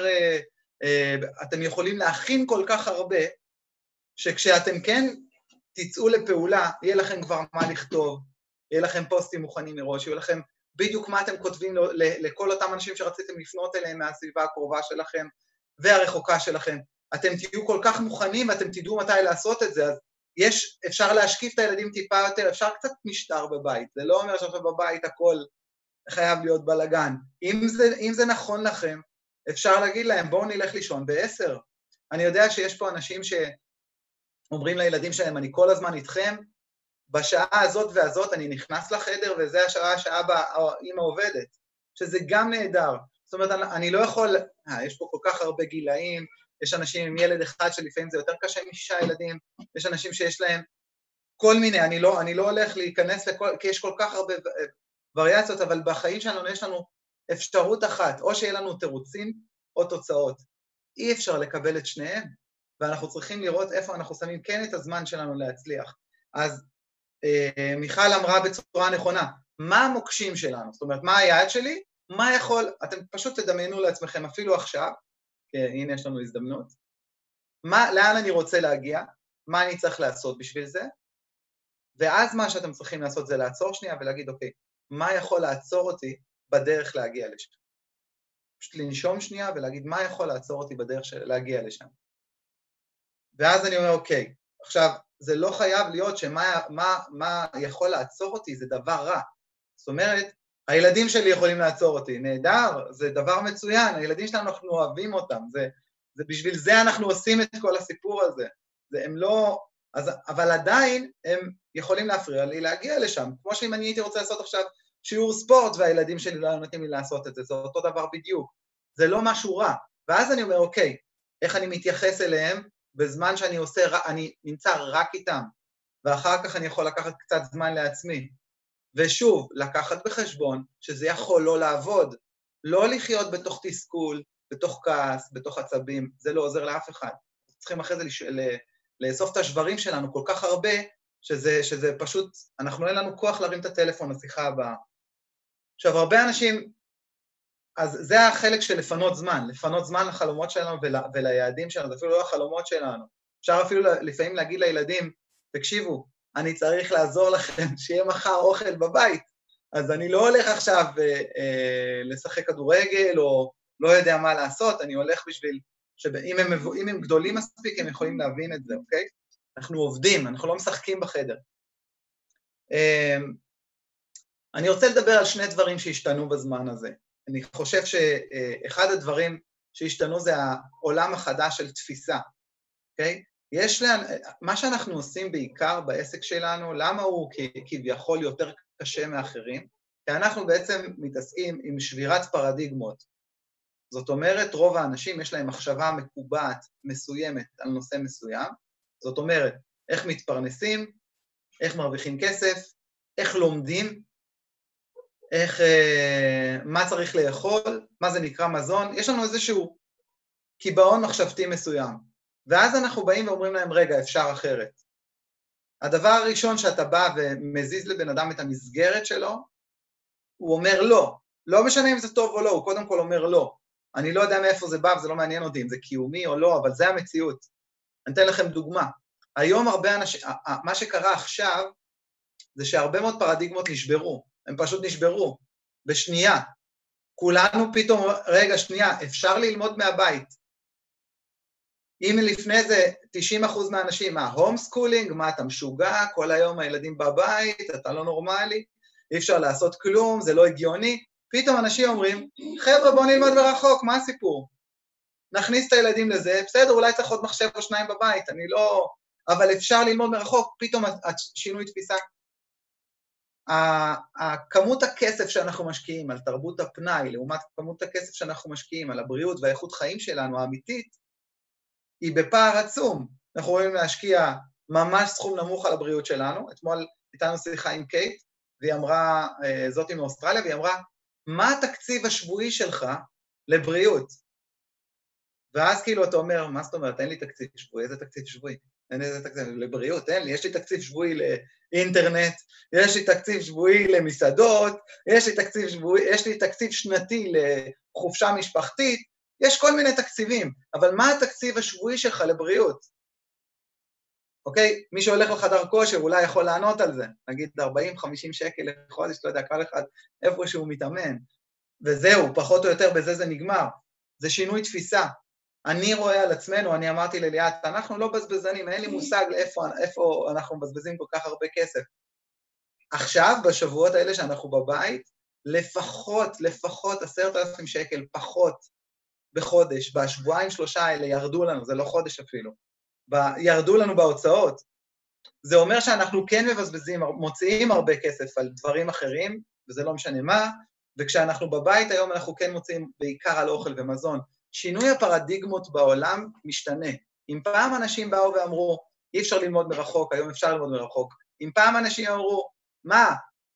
אתם יכולים להכין כל כך הרבה, שכשאתם כן תצאו לפעולה, יהיה לכם כבר מה לכתוב, יהיה לכם פוסטים מוכנים מראש, יהיה לכם בדיוק מה אתם כותבים לכל אותם אנשים שרציתם לפנות אליהם מהסביבה הקרובה שלכם והרחוקה שלכם. אתם תהיו כל כך מוכנים ואתם תדעו מתי לעשות את זה, אז אפשר להשקיף את הילדים טיפה יותר, אפשר קצת משטר בבית, זה לא אומר שעכשיו בבית הכל חייב להיות בלגן. אם זה נכון לכם, אפשר להגיד להם, בואו נלך לישון ב-10. אני יודע שיש פה אנשים שאומרים לילדים שלהם, אני כל הזמן איתכם, בשעה הזאת והזאת אני נכנס לחדר, וזה השעה בה אמא עובדת, שזה גם נהדר. זאת אומרת, אני לא יכול, יש פה כל כך הרבה גילאים, יש אנשים עם ילד אחד שלפעמים זה יותר קשה מ6 ילדים, יש אנשים שיש להם כל מיני, אני לא הולך להיכנס לכל, כי יש כל כך הרבה וריאציות, אבל בחיים שלנו יש לנו אפשרות אחת, או שיהיה לנו תירוצים או תוצאות. אי אפשר לקבל את שניהם, ואנחנו צריכים לראות איפה אנחנו שמים כן את הזמן שלנו להצליח. אז מיכל אמרה בצורה נכונה, מה המוקשים שלנו? זאת אומרת, מה היעד שלי? מה יכול, אתם פשוט תדמיינו לעצמכם אפילו עכשיו, כי הנה יש לנו הזדמנות, לאן אני רוצה להגיע, מה אני צריך לעשות בשביל זה, ואז מה שאתם צריכים לעשות זה לעצור שנייה ולהגיד, אוקיי, מה יכול לעצור אותי בדרך להגיע לשם? פשוט לנשום שנייה ולהגיד, מה יכול לעצור אותי בדרך להגיע לשם? ואז אני אומר, אוקיי, עכשיו, זה לא חייב להיות מה יכול לעצור אותי, זה דבר רע. זאת אומרת, הילדים שלי יכולים לעצור אותי, נהדר, זה דבר מצוין, הילדים שלנו אנחנו אוהבים אותם, זה בשביל זה אנחנו עושים את כל הסיפור הזה. הם לא, אבל עדיין הם יכולים להפריע לי להגיע לשם, כמו שאם אני הייתי רוצה לעשות עכשיו שיעור ספורט, והילדים שלי לא נותנים לי לעשות את זה, זה אותו דבר בדיוק, זה לא משהו רע. ואז אני אומר, אוקיי, איך אני מתייחס אליהם, בזמן שאני אני נמצא רק איתם, ואחר כך אני יכול לקחת קצת זמן לעצמי. ושוב, לקחת בחשבון שזה יכול לא לעבוד, לא לחיות בתוך תסכול, בתוך כעס, בתוך עצבים, זה לא עוזר לאף אחד. צריכים אחרי זה לאסוף את השברים שלנו כל כך הרבה, שזה פשוט, אין לנו כוח להרים את הטלפון לשיחה הבאה. עכשיו, הרבה אנשים, אז זה החלק של לפנות זמן לחלומות שלנו וליעדים שלנו, זה אפילו לא החלומות שלנו. אפשר אפילו לפעמים להגיד לילדים, תקשיבו, אני צריך לעזור לכם שיהיה מחר אוכל בבית, אז אני לא הולך עכשיו לשחק כדורגל או לא יודע מה לעשות, אני הולך בשביל שאם הם גדולים מספיק, הם יכולים להבין את זה, אוקיי? אנחנו עובדים, אנחנו לא משחקים בחדר. אני רוצה לדבר על 2 דברים שהשתנו בזמן הזה. אני חושב שאחד הדברים שהשתנו זה העולם החדש של תפיסה, אוקיי? מה שאנחנו עושים בעיקר בעסק שלנו, למה הוא כביכול יותר קשה מאחרים? כי אנחנו בעצם מתעסקים עם שבירת פרדיגמות. זאת אומרת, רוב האנשים יש להם מחשבה מקובעת מסוימת על נושא מסוים, זאת אומרת, איך מתפרנסים, איך מרוויחים כסף, איך לומדים, מה צריך לאכול, מה זה נקרא מזון, יש לנו איזשהו קיבעון מחשבתי מסוים, ואז אנחנו באים ואומרים להם, רגע, אפשר אחרת. הדבר הראשון שאתה בא ומזיז לבן אדם את המסגרת שלו, הוא אומר לא, לא משנה אם זה טוב או לא, הוא קודם כל אומר לא. אני לא יודע מאיפה זה בא וזה לא מעניין אותי אם זה קיומי או לא, אבל זה המציאות. אני אתן לכם דוגמה. היום הרבה אנשים, מה שקרה עכשיו, זה שהרבה מאוד פרדיגמות נשברו, הם פשוט נשברו, בשנייה. כולנו פתאום, רגע, שנייה, אפשר ללמוד מהבית. אם לפני זה 90% מהאנשים, מה, הום סקולינג, מה, אתה משוגע, כל היום הילדים בבית, אתה לא נורמלי, אי אפשר לעשות כלום, זה לא הגיוני, פתאום אנשים אומרים, חבר'ה, בוא נלמד ברחוק, מה הסיפור? נכניס את הילדים לזה, בסדר, אולי צריך עוד מחשב או שניים בבית, אני לא... אבל אפשר ללמוד מרחוק, פתאום שינוי תפיסה. כמות הכסף שאנחנו משקיעים על תרבות הפנאי, לעומת כמות הכסף שאנחנו משקיעים על הבריאות והאיכות חיים שלנו, האמיתית, היא בפער עצום. אנחנו רואים להשקיע ממש סכום נמוך על הבריאות שלנו. אתמול איתנו שיחה עם קייט, והיא אמרה, זאת עם אוסטרליה, והיא אמרה, מה התקציב השבועי שלך לבריאות? ואז כאילו אתה אומר, מה זאת אומרת, אין לי תקציב שבועי, איזה תקציב שבועי? אין איזה תקציב לבריאות, אין לי, יש לי תקציב שבועי לאינטרנט, יש לי תקציב שבועי למסעדות, יש לי תקציב שנתי לחופשה משפחתית, יש כל מיני תקציבים, אבל מה התקציב השבועי שלך לבריאות? אוקיי? מי שהולך לחדר כושר אולי יכול לענות על זה, נגיד 40-50 שקל לחודש, לא יודע, כל אחד איפה שהוא מתאמן, וזהו, פחות או יותר בזה זה נגמר. זה שינוי תפיסה. אני רואה על עצמנו, אני אמרתי לליאת, אנחנו לא בזבזנים, אין לי מושג איפה אנחנו מבזבזים כל כך הרבה כסף. עכשיו, בשבועות האלה שאנחנו בבית, לפחות 10,000 שקל פחות בחודש, בשבועיים 3 האלה ירדו לנו, זה לא חודש אפילו, ירדו לנו בהוצאות. זה אומר שאנחנו כן מבזבזים, מוציאים הרבה כסף על דברים אחרים, וזה לא משנה מה, וכשאנחנו בבית היום אנחנו כן מוציאים בעיקר על אוכל ומזון. שינוי הפרדיגמות בעולם משתנה. אם פעם אנשים באו ואמרו, אי אפשר ללמוד מרחוק, היום אפשר ללמוד מרחוק. אם פעם אנשים אמרו, מה,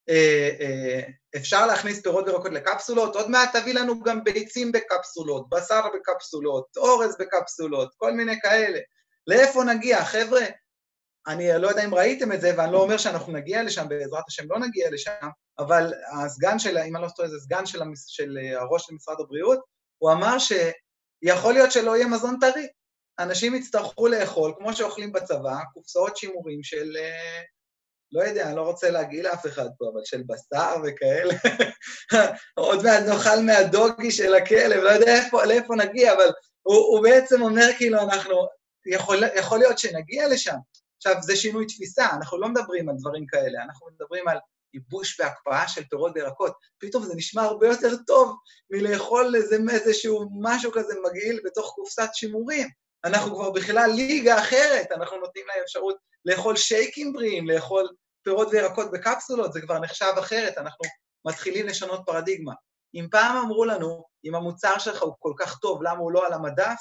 אפשר להכניס פירות וירקות לקפסולות? עוד מעט תביא לנו גם ביצים בקפסולות, בשר בקפסולות, אורז בקפסולות, כל מיני כאלה. לאיפה נגיע, חבר'ה? אני לא יודע אם ראיתם את זה, ואני לא אומר שאנחנו נגיע לשם, בעזרת השם לא נגיע לשם, אבל הסגן שלה, אם אני לא טועה, זה סגן של הראש של משרד הבריאות, הוא אמר שיכול להיות שלא יהיה מזון טרי. אנשים יצטרכו לאכול, כמו שאוכלים בצבא, קופסאות שימורים של, לא יודע, אני לא רוצה להגיע לאף אחד פה, אבל של בשר וכאלה. עוד מעט נאכל מהדוגי של הכלב, לא יודע לאיפה נגיע, אבל הוא בעצם אומר כאילו אנחנו, יכול להיות שנגיע לשם. עכשיו, זה שינוי תפיסה, אנחנו לא מדברים על דברים כאלה, אנחנו מדברים על ייבוש והקפאה של פירות וירקות. פתאום זה נשמע הרבה יותר טוב מלאכול איזשהו משהו כזה מגעיל בתוך קופסת שימורים. אנחנו כבר בכלל ליגה אחרת, אנחנו נותנים להם אפשרות לאכול שייקים בריאים, לאכול פירות וירקות בקפסולות, זה כבר נחשב אחרת, אנחנו מתחילים לשנות פרדיגמה. אם פעם אמרו לנו, אם המוצר שלך הוא כל כך טוב, למה הוא לא על המדף?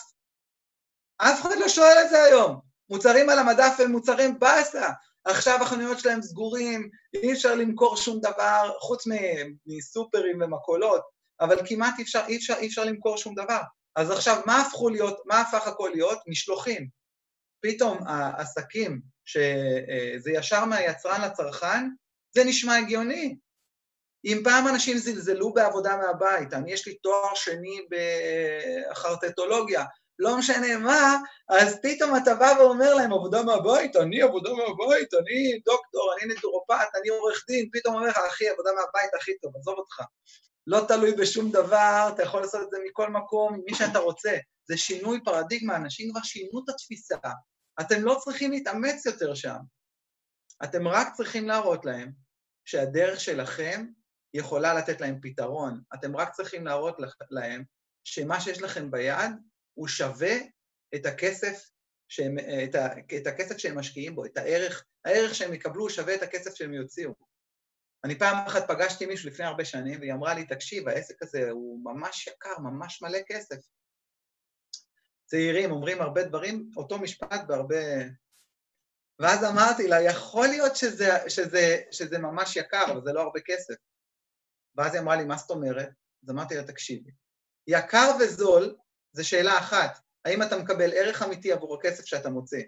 אף אחד לא שואל את זה היום. מוצרים על המדף הם מוצרים בסה. עכשיו החנויות שלהם סגורים, אי אפשר למכור שום דבר, חוץ מסופרים ומקולות, אבל כמעט אי אפשר למכור שום דבר. אז עכשיו מה הפך הכל להיות? משלוחים. פתאום העסקים שזה ישר מהיצרן לצרכן, זה נשמע הגיוני. אם פעם אנשים זלזלו בעבודה מהבית, יש לי תואר שני בחרטטולוגיה, לא משנה מה, אז פתאום אתה בא ואומר להם, עבודה מהבית, אני דוקטור, אני נטורופט, אני עורך דין, פתאום אומר לך, אחי, עבודה מהבית הכי טוב, עזוב אותך. לא תלוי בשום דבר, אתה יכול לעשות את זה מכל מקום, מי שאתה רוצה. זה שינוי פרדיגמה, אנשים כבר שינו את התפיסה. אתם לא צריכים להתאמץ יותר שם. אתם רק צריכים להראות להם שהדרך שלכם יכולה לתת להם פתרון. אתם רק צריכים להראות להם שמה שיש לכם ביד הוא שווה את הכסף את הכסף שהם משקיעים בו, את הערך שהם יקבלו שווה את הכסף שהם יוציאו. אני פעם אחת פגשתי מישהו לפני הרבה שנים, והיא אמרה לי, תקשיב, העסק הזה הוא ממש יקר, ממש מלא כסף. צעירים אומרים הרבה דברים, אותו משפט בהרבה... ואז אמרתי לה, יכול להיות שזה ממש יקר, אבל זה לא הרבה כסף. ואז היא אמרה לי, מה זאת אומרת? אז אמרתי לה, תקשיבי. יקר וזול זה שאלה אחת, האם אתה מקבל ערך אמיתי עבור הכסף שאתה מוציא?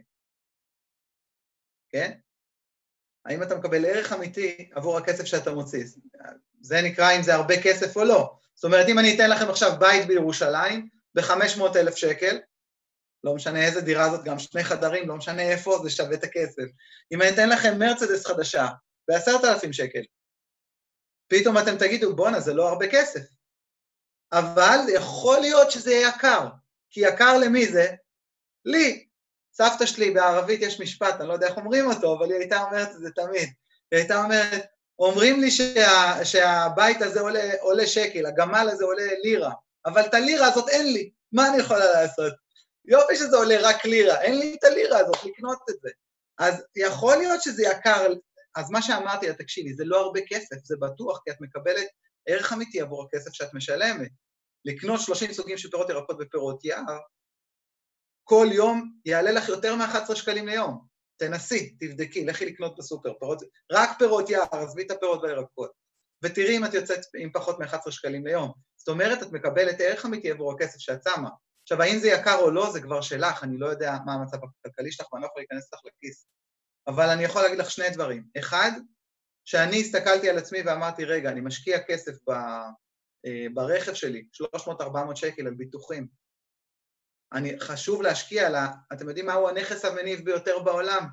כן? האם אתה מקבל ערך אמיתי עבור הכסף שאתה מוציא? זה נקרא אם זה הרבה כסף או לא. זאת אומרת, אם אני אתן לכם עכשיו בית בירושלים, ב-500,000 שקל, לא משנה איזה דירה זאת, גם 2 חדרים, לא משנה איפה, זה שווה את הכסף. אם אני אתן לכם מרצדס חדשה, ב10,000 שקל, פתאום אתם תגידו, בונה, זה לא הרבה כסף. אבל יכול להיות שזה יהיה יקר, כי יקר למי זה? לי. סבתא שלי בערבית יש משפט, אני לא יודע איך אומרים אותו, אבל היא הייתה אומרת את זה תמיד. היא הייתה אומרת, אומרים לי שהבית הזה עולה שקל, הגמל הזה עולה לירה, אבל את הלירה הזאת אין לי, מה אני יכולה לעשות? יופי שזה עולה רק לירה, אין לי את הלירה הזאת לקנות את זה. אז יכול להיות שזה יקר, אז מה שאמרתי לה, תקשיבי, זה לא הרבה כסף, זה בטוח, כי את מקבלת ערך אמיתי עבור הכסף שאת משלמת. לקנות 30 סוגים של פירות ירקות ופירות יער, כל יום יעלה לך יותר מ-11 שקלים ליום. תנסי, תבדקי, לכי לקנות בסופר, רק פירות יער, עזבי את הפירות והירקות. ותראי אם את יוצאת עם פחות מ-11 שקלים ליום. זאת אומרת, את מקבלת ערך אמיתי עבור הכסף שאת שמה. עכשיו, האם זה יקר או לא, זה כבר שלך, אני לא יודע מה המצב הכלכלי שלך, ואני לא יכול להיכנס לך לכיס. אבל אני יכול להגיד לך 2 דברים. אחד, שאני הסתכלתי על עצמי ואמרתי, רגע, אני משקיע כסף ברכב שלי, 300-400 שקל על ביטוחים. חשוב להשקיע אתם יודעים מהו הנכס המניב ביותר בעולם?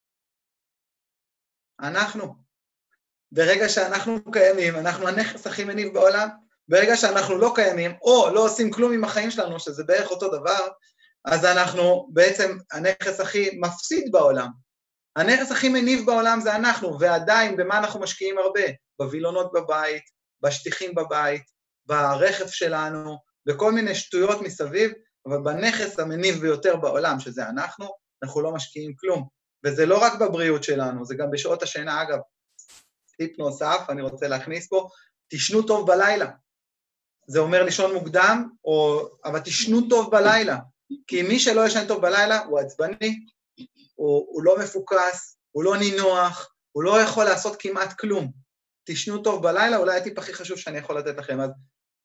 אנחנו. ברגע שאנחנו קיימים, אנחנו הנכס הכי מניב בעולם, ברגע שאנחנו לא קיימים, או לא עושים כלום עם החיים שלנו, שזה בערך אותו דבר, אז אנחנו בעצם הנכס הכי מפסיד בעולם. הנכס הכי מניב בעולם זה אנחנו, ועדיין במה אנחנו משקיעים הרבה? בווילונות בבית, בשטיחים בבית, ברכב שלנו, בכל מיני שטויות מסביב, אבל בנכס המניב ביותר בעולם, שזה אנחנו לא משקיעים כלום. וזה לא רק בבריאות שלנו, זה גם בשעות השינה. אגב, טיפ נוסף, אני רוצה להכניס פה, תשנו טוב בלילה. זה אומר לישון מוקדם, אבל תשנו טוב בלילה. כי מי שלא ישן טוב בלילה, הוא עצבני, הוא לא מפוקס, הוא לא נינוח, הוא לא יכול לעשות כמעט כלום. תשנו טוב בלילה, אולי הטיפ הכי חשוב שאני יכול לתת לכם. אז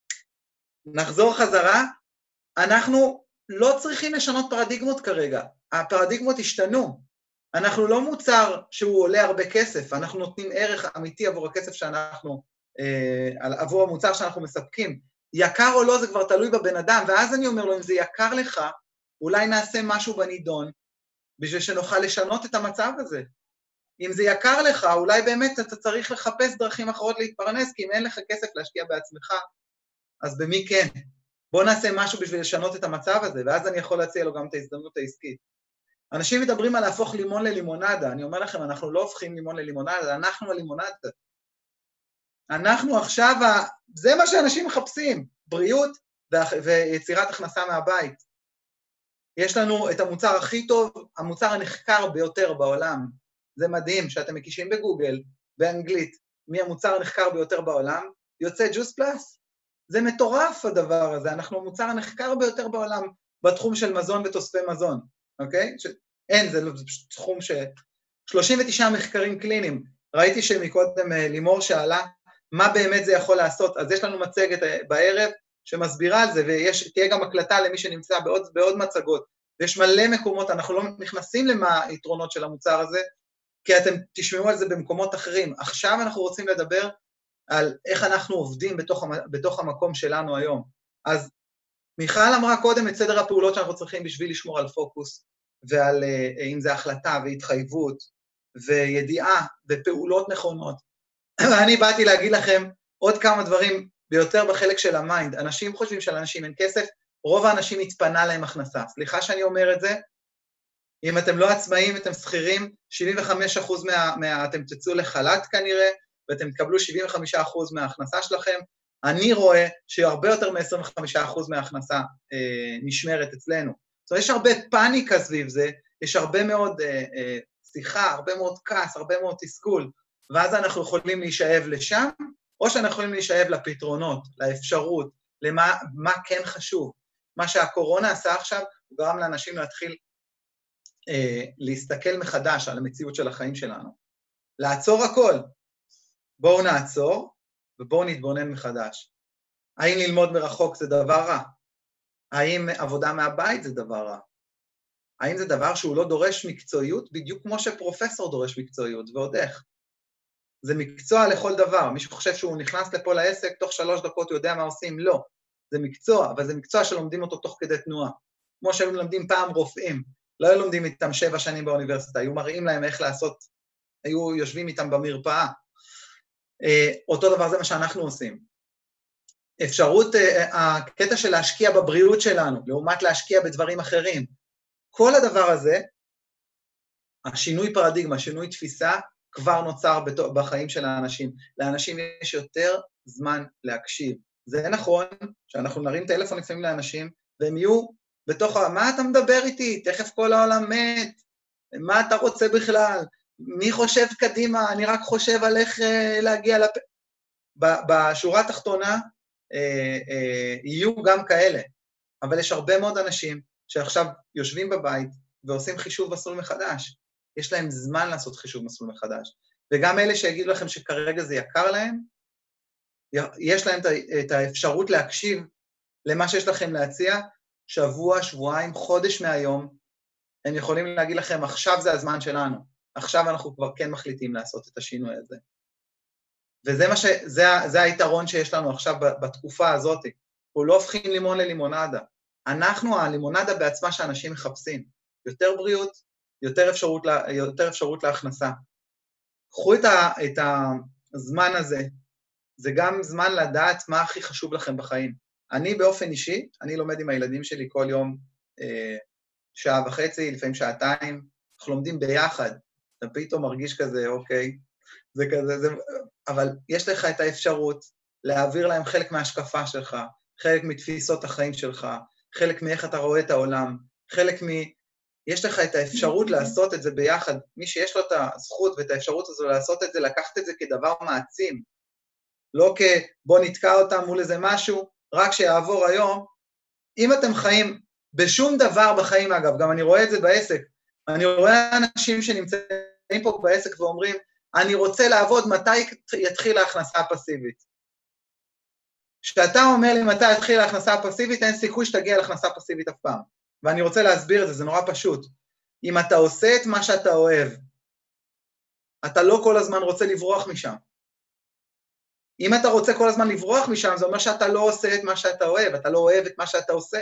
נחזור חזרה, אנחנו לא צריכים לשנות פרדיגמות כרגע, הפרדיגמות השתנו, אנחנו לא מוצר שהוא עולה הרבה כסף, אנחנו נותנים ערך אמיתי עבור הכסף שאנחנו, עבור המוצר שאנחנו מספקים, יקר או לא זה כבר תלוי בבן אדם, ואז אני אומר לו, אם זה יקר לך, אולי נעשה משהו בנידון, בשביל שנוכל לשנות את המצב הזה. אם זה יקר לך, אולי באמת אתה צריך לחפש דרכים אחרות להתפרנס, כי אם אין לך כסף להשקיע בעצמך, אז במי כן? בוא נעשה משהו בשביל לשנות את המצב הזה, ואז אני יכול להציע לו גם את ההזדמנות העסקית. אנשים מדברים על להפוך לימון ללימונדה, אני אומר לכם, אנחנו לא הופכים לימון ללימונדה, אנחנו הלימונדה. אנחנו עכשיו, זה מה שאנשים מחפשים, בריאות ויצירת הכנסה מהבית. יש לנו את המוצר הכי טוב, המוצר הנחקר ביותר בעולם. זה מדהים שאתם מקישים בגוגל, באנגלית, מי המוצר הנחקר ביותר בעולם, יוצא ג'וס פלאס. זה מטורף הדבר הזה, אנחנו המוצר הנחקר ביותר בעולם בתחום של מזון ותוספי מזון, אוקיי? אין, זה תחום 39 מחקרים קליניים. ראיתי שמקודם לימור שאלה, מה באמת זה יכול לעשות? אז יש לנו מצגת בערב שמסבירה על זה, ותהיה גם הקלטה למי שנמצא בעוד מצגות, ויש מלא מקומות, אנחנו לא נכנסים למה היתרונות של המוצר הזה, כי אתם תשמעו על זה במקומות אחרים. עכשיו אנחנו רוצים לדבר על איך אנחנו עובדים בתוך המקום שלנו היום. אז מיכל אמרה קודם את סדר הפעולות שאנחנו צריכים בשביל לשמור על פוקוס, ועל אם זה החלטה והתחייבות, וידיעה ופעולות נכונות. ואני באתי להגיד לכם עוד כמה דברים ביותר בחלק של המיינד. אנשים חושבים שלאנשים אין כסף, רוב האנשים התפנה להם הכנסה. סליחה שאני אומר את זה, אם אתם לא עצמאים, אתם שכירים, 75% אתם תצאו לחל"ת כנראה, ואתם תקבלו 75% מההכנסה שלכם. אני רואה שהרבה יותר מ-25% מההכנסה נשמרת אצלנו. זאת אומרת, יש הרבה פאניקה סביב זה, יש הרבה מאוד שיחה, הרבה מאוד כעס, הרבה מאוד תסכול, ואז אנחנו יכולים להישאב לשם, או שאנחנו יכולים להישאב לפתרונות, לאפשרות, למה כן חשוב. מה שהקורונה עשה עכשיו, הוא גרם לאנשים להתחיל להסתכל מחדש על המציאות של החיים שלנו. לעצור הכל. בואו נעצור, ובואו נתבונן מחדש. האם ללמוד מרחוק זה דבר רע? האם עבודה מהבית זה דבר רע? האם זה דבר שהוא לא דורש מקצועיות, בדיוק כמו שפרופסור דורש מקצועיות, ועוד איך? זה מקצוע לכל דבר. מי שחושב שהוא נכנס לפה לעסק, תוך 3 דקות הוא יודע מה עושים, לא. זה מקצוע, אבל זה מקצוע שלומדים אותו תוך כדי תנועה. כמו שהיו לומדים פעם רופאים, לא היו לומדים איתם 7 שנים באוניברסיטה, היו מראים להם איך לעשות, היו יושבים איתם במרפאה. אותו דבר זה מה שאנחנו עושים. אפשרות, הקטע של להשקיע בבריאות שלנו, לעומת להשקיע בדברים אחרים, כל הדבר הזה, השינוי פרדיגמה, שינוי תפיסה, כבר נוצר בחיים של האנשים. לאנשים יש יותר זמן להקשיב. זה נכון שאנחנו נרים טלפון לפעמים לאנשים, והם יהיו בתוך, מה אתה מדבר איתי? תכף כל העולם מת. מה אתה רוצה בכלל? מי חושב קדימה? אני רק חושב על איך להגיע בשורה התחתונה, יהיו גם כאלה. אבל יש הרבה מאוד אנשים שעכשיו יושבים בבית ועושים חישוב מסלול מחדש. יש להם זמן לעשות חישוב מסלול מחדש. וגם אלה שיגידו לכם שכרגע זה יקר להם, יש להם את האפשרות להקשיב למה שיש לכם להציע, שבוע, שבועיים, חודש מהיום, הם יכולים להגיד לכם, עכשיו זה הזמן שלנו, עכשיו אנחנו כבר כן מחליטים לעשות את השינוי הזה. וזה היתרון שיש לנו עכשיו בתקופה הזאת, אנחנו לא הופכים לימון ללימונדה, אנחנו הלימונדה בעצמה שאנשים מחפשים, יותר בריאות, יותר אפשרות להכנסה. קחו את הזמן הזה, זה גם זמן לדעת מה הכי חשוב לכם בחיים. אני באופן אישי, אני לומד עם הילדים שלי כל יום 1.5 שעה, לפעמים 2 שעות, אנחנו לומדים ביחד, אתה פתאום מרגיש כזה, אוקיי, זה כזה, אבל יש לך את האפשרות להעביר להם חלק מההשקפה שלך, חלק מתפיסות החיים שלך, חלק מאיך אתה רואה את העולם, יש לך את האפשרות לעשות את זה ביחד, מי שיש לו את הזכות ואת האפשרות הזו לעשות את זה, לקחת את זה כדבר מעצים, לא כבוא נתקע אותם מול איזה משהו, רק שיעבור היום. אם אתם חיים בשום דבר בחיים, אגב, גם אני רואה את זה בעסק, אני רואה אנשים שנמצאים פה בעסק ואומרים, אני רוצה לעבוד מתי יתחיל ההכנסה הפסיבית. כשאתה אומר לי מתי יתחיל ההכנסה הפסיבית, אין סיכוי שתגיע להכנסה פסיבית אף פעם. ואני רוצה להסביר את זה, זה נורא פשוט. אם אתה עושה את מה שאתה אוהב, אתה לא כל הזמן רוצה לברוח משם. אם אתה רוצה כל הזמן לברוח משם, זה אומר שאתה לא עושה את מה שאתה אוהב, אתה לא אוהב את מה שאתה עושה.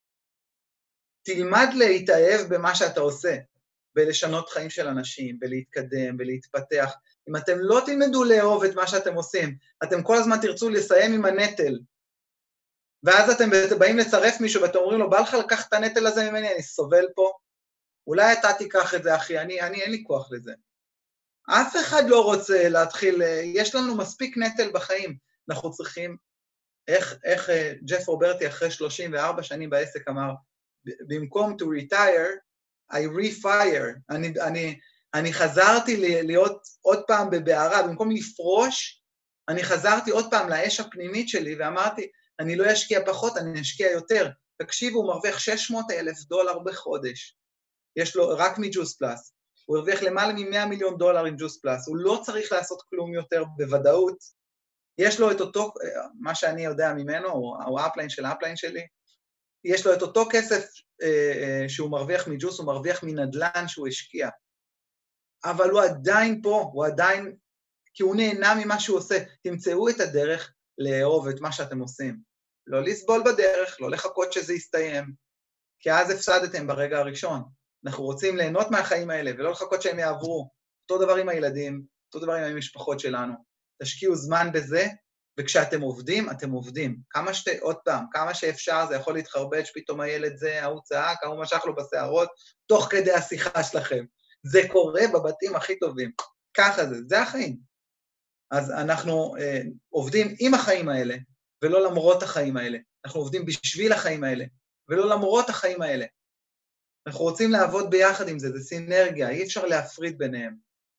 תלמד להתאהב במה שאתה עושה, בלשנות חיים של אנשים, בלהתקדם, בלהתפתח. אם אתם לא תלמדו לאהוב את מה שאתם עושים, אתם כל הזמן תרצו לסיים עם הנטל, ואז אתם באים לצרף מישהו ואתם אומרים לו, בא לך לקחת את הנטל הזה ממני, אני סובל פה, אולי אתה תיקח את זה, אחי, אני אין לי כוח לזה. אף אחד לא רוצה להתחיל, יש לנו מספיק נטל בחיים, אנחנו צריכים, איך ג'ף רוברטי אחרי 34 שנים בעסק אמר, במקום to retire, I refire, אני חזרתי להיות עוד פעם בבערה, במקום לפרוש, אני חזרתי עוד פעם לאש הפנימית שלי, ואמרתי, אני לא אשקיע פחות, אני אשקיע יותר. תקשיבו, הוא מרוויח $600,000 בחודש, יש לו רק מג'וס פלאס, הוא הרוויח למעלה $100 מיליון עם ג'וס פלאס, הוא לא צריך לעשות כלום יותר בוודאות, יש לו את אותו, מה שאני יודע ממנו, הוא האפליין של האפליין שלי, יש לו את אותו כסף שהוא מרוויח מג'וס, הוא מרוויח מנדלן שהוא השקיע, אבל הוא עדיין פה, הוא עדיין, כי הוא נהנה ממה שהוא עושה, תמצאו את הדרך לאהוב את מה שאתם עושים, לא לסבול בדרך, לא לחכות שזה יסתיים, כי אז הפסדתם ברגע הראשון, אנחנו רוצים ליהנות מהחיים האלה, ולא לחכות שהם יעברו, אותו דבר עם הילדים, אותו דבר עם המשפחות שלנו, תשקיעו זמן בזה, וכשאתם עובדים, אתם עובדים, עוד פעם, כמה שאפשר, זה יכול להתחרבש, פתאום הילד זה, הוא צעק, הוא משך לו בשערות, תוך כדי השיחה שלכם, זה קורה בבתים הכי טובים, ככה זה החיים, אז אנחנו עובדים עם החיים האלה, ולא למרות החיים האלה, אנחנו עובדים בשביל החיים האלה, ולא למרות החיים האלה, אנחנו רוצים לעבוד ביחד עם זה, זה סינרגיה, אי אפשר להפריד ביניהם.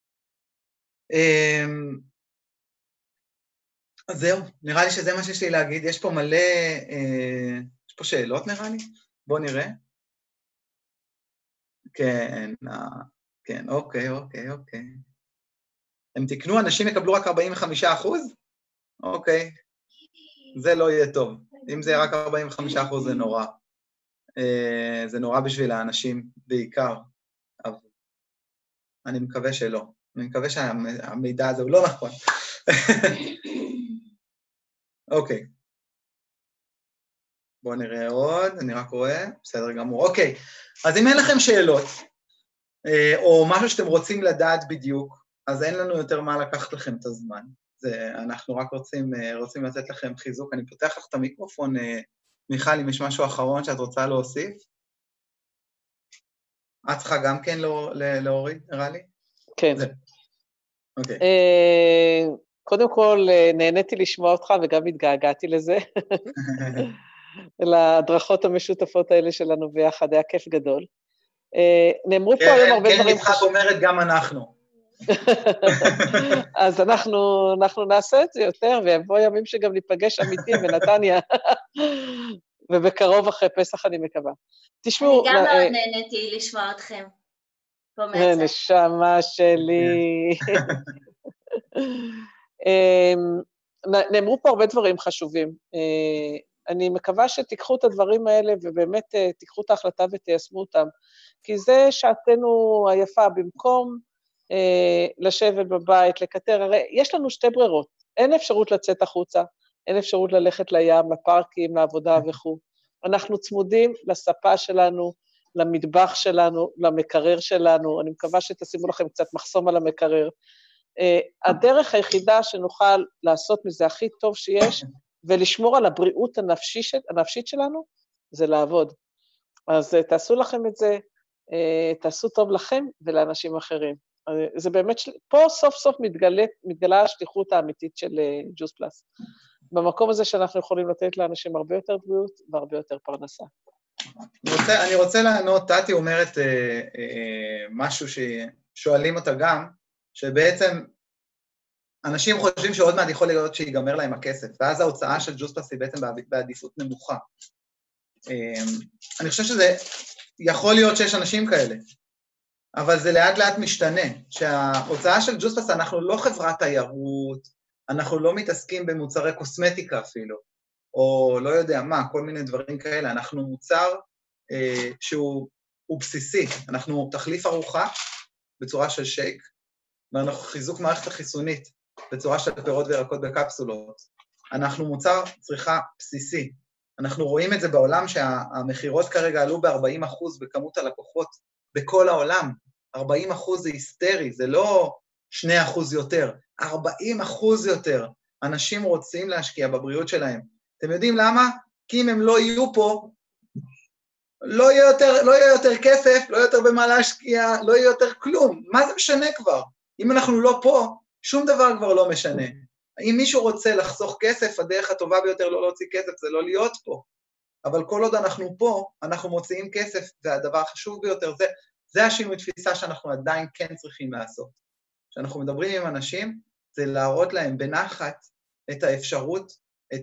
אז זהו, נראה לי שזה מה שיש לי להגיד, יש פה מלא, יש פה שאלות נראה לי? בואו נראה. כן, כן, אוקיי. הם תקנו, אנשים יקבלו רק 45%? אוקיי, זה לא יהיה טוב. אם זה יהיה רק 45% זה נורא. זה נורא בשביל האנשים בעיקר, אבל אני מקווה שלא. אני מקווה שהמידע הזה הוא לא נכון. אוקיי. בואו נראה עוד, אני רק רואה, בסדר גמור. אוקיי, אז אם אין לכם שאלות, או משהו שאתם רוצים לדעת בדיוק, אז אין לנו יותר מה לקחת לכם את הזמן. אנחנו רק רוצים לתת לכם חיזוק. אני פותח לך את המיקרופון, מיכל, אם יש משהו אחרון שאת רוצה להוסיף. את צריכה גם כן להוריד, נראה לי? כן. אוקיי. קודם כל, נהניתי לשמוע אותך וגם התגעגעתי לזה. להדרכות המשותפות האלה שלנו ביחד, היה כיף גדול. נאמרו פה היום הרבה דברים חשובים. כן, יצחק אומרת גם אנחנו. אז אנחנו נעשה את זה יותר, ויבוא ימים שגם ניפגש אמיתי בנתניה, ובקרוב אחרי פסח אני מקווה. תשמעו... אני גם מאוד נהניתי לשמוע אתכם. נשמה שלי. נאמרו פה הרבה דברים חשובים. אני מקווה שתיקחו את הדברים האלה, ובאמת תיקחו את ההחלטה ותיישמו אותם, כי זה שעתנו היפה, במקום לשבת בבית, לקטר, הרי יש לנו שתי ברירות, אין אפשרות לצאת החוצה, אין אפשרות ללכת לים, לפארקים, לעבודה וכו'. אנחנו צמודים לספה שלנו, למטבח שלנו, למקרר שלנו, אני מקווה שתשימו לכם קצת מחסום על המקרר. הדרך היחידה שנוכל לעשות מזה הכי טוב שיש, ולשמור על הבריאות הנפשית שלנו, זה לעבוד. אז תעשו לכם את זה, תעשו טוב לכם ולאנשים אחרים. זה באמת, פה סוף סוף מתגלה השליחות האמיתית של ג'וס פלאס. במקום הזה שאנחנו יכולים לתת לאנשים הרבה יותר בריאות והרבה יותר פרנסה. אני רוצה לענות, תתי אומרת משהו ששואלים אותה גם, שבעצם אנשים חושבים שעוד מעט יכול להיות שיגמר להם הכסף, ואז ההוצאה של ג'וס פלאס היא בעצם בעדיפות נמוכה. אני חושב שזה יכול להיות שיש אנשים כאלה, אבל זה לאט לאט משתנה, שההוצאה של ג'וס פלאס, אנחנו לא חברת תיירות, אנחנו לא מתעסקים במוצרי קוסמטיקה אפילו, או לא יודע מה, כל מיני דברים כאלה, אנחנו מוצר שהוא בסיסי, אנחנו תחליף ארוחה בצורה של שייק, ואנחנו חיזוק מערכת החיסונית בצורה של פירות וירקות בקפסולות, אנחנו מוצר צריכה בסיסי, אנחנו רואים את זה בעולם שהמחירות כרגע עלו ב-40% בכמות הלקוחות בכל העולם, 40% זה היסטרי, זה לא 2% יותר, 40% יותר, אנשים רוצים להשקיע בבריאות שלהם. אתם יודעים למה? כי אם הם לא יהיו פה, לא יהיה יותר כסף, לא יהיה יותר במה להשקיע, לא יהיה יותר כלום. מה זה משנה כבר? אם אנחנו לא פה, שום דבר כבר לא משנה. אם מישהו רוצה לחסוך כסף, הדרך הטובה ביותר לא להוציא כסף זה לא להיות פה. אבל כל עוד אנחנו פה, אנחנו מוציאים כסף, והדבר החשוב ביותר, זה השינוי תפיסה שאנחנו עדיין כן צריכים לעשות. כשאנחנו מדברים עם אנשים, זה להראות להם בנחת את האפשרות,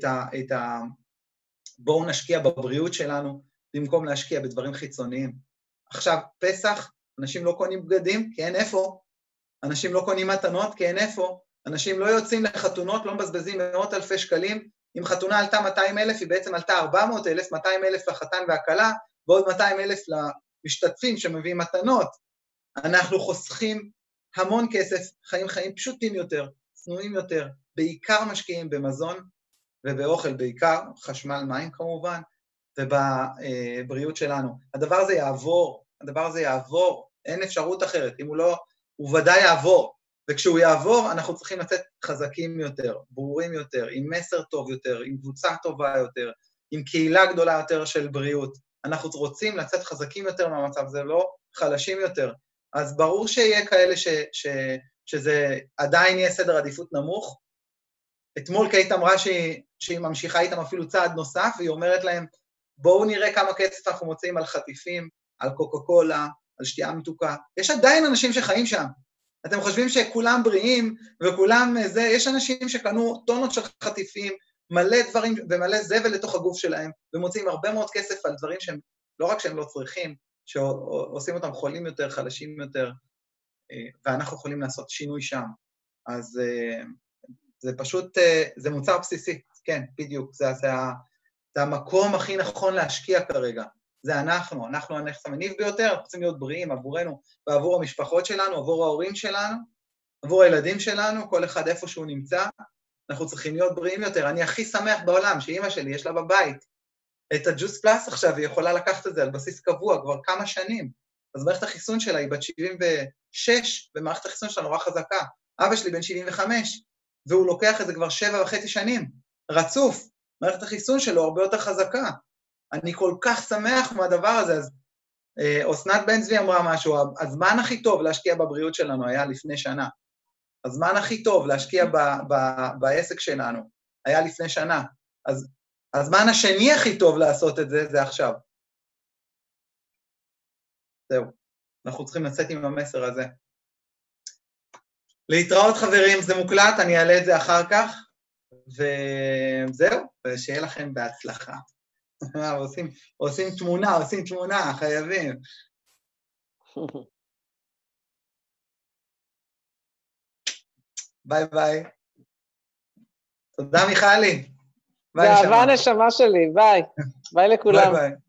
בואו נשקיע בבריאות שלנו, במקום להשקיע בדברים חיצוניים. עכשיו, פסח, אנשים לא קונים בגדים, כי אין איפה. אנשים לא קונים מתנות, כי אין איפה. אנשים לא יוצאים לחתונות, לא מבזבזים מאות אלפי שקלים. אם חתונה עלתה 200,000, היא בעצם עלתה 400,000, 200,000 לחתן והקלה, ועוד 200,000 למשתתפים שמביאים מתנות. אנחנו חוסכים המון כסף, חיים פשוטים יותר, צנועים יותר, בעיקר משקיעים במזון ובאוכל, בעיקר חשמל מים כמובן, ובבריאות שלנו. הדבר הזה יעבור, אין אפשרות אחרת, אם הוא לא, הוא ודאי יעבור, וכשהוא יעבור אנחנו צריכים לצאת חזקים יותר, ברורים יותר, עם מסר טוב יותר, עם קבוצה טובה יותר, עם קהילה גדולה יותר של בריאות. אנחנו רוצים לצאת חזקים יותר מהמצב, זה לא חלשים יותר. אז ברור שיהיה כאלה שזה עדיין יהיה סדר עדיפות נמוך. אתמול קייט אמרה שהיא ממשיכה איתם אפילו צעד נוסף, והיא אומרת להם, בואו נראה כמה כסף אנחנו מוצאים על חטיפים, על קוקה קולה, על שתייה מתוקה. יש עדיין אנשים שחיים שם. אתם חושבים שכולם בריאים וכולם זה, יש אנשים שקנו טונות של חטיפים, מלא דברים ומלא זבל לתוך הגוף שלהם, ומוצאים הרבה מאוד כסף על דברים שהם, לא רק שהם לא צריכים, שעושים אותם חולים יותר, חלשים יותר, ואנחנו יכולים לעשות שינוי שם. אז זה פשוט, זה מוצר בסיסי, כן, בדיוק, זה המקום הכי נכון להשקיע כרגע. זה אנחנו הנכס המניב ביותר, אנחנו רוצים להיות בריאים עבורנו, ועבור המשפחות שלנו, עבור ההורים שלנו, עבור הילדים שלנו, כל אחד איפה שהוא נמצא, אנחנו צריכים להיות בריאים יותר. אני הכי שמח בעולם שאמא שלי יש לה בבית את הג'וס פלאס עכשיו, היא יכולה לקחת את זה על בסיס קבוע כבר כמה שנים, אז מערכת החיסון שלה היא בת 76, ומערכת החיסון שלה נורא חזקה. אבא שלי בן 75, והוא לוקח את זה כבר 7.5 שנים, רצוף, מערכת החיסון שלו הרבה יותר חזקה. אני כל כך שמח מהדבר הזה, אז אסנת בן צבי אמרה משהו, הזמן הכי טוב להשקיע בבריאות שלנו היה לפני שנה, הזמן הכי טוב להשקיע בעסק שלנו היה לפני שנה, אז הזמן השני הכי טוב לעשות את זה, זה עכשיו. זהו, אנחנו צריכים לצאת עם המסר הזה. להתראות חברים, זה מוקלט, אני אעלה את זה אחר כך, וזהו, ושיהיה לכם בהצלחה. עושים תמונה, חייבים. ביי ביי. תודה מיכלי. זה אהבה הנשמה שלי, ביי. ביי לכולם. ביי ביי.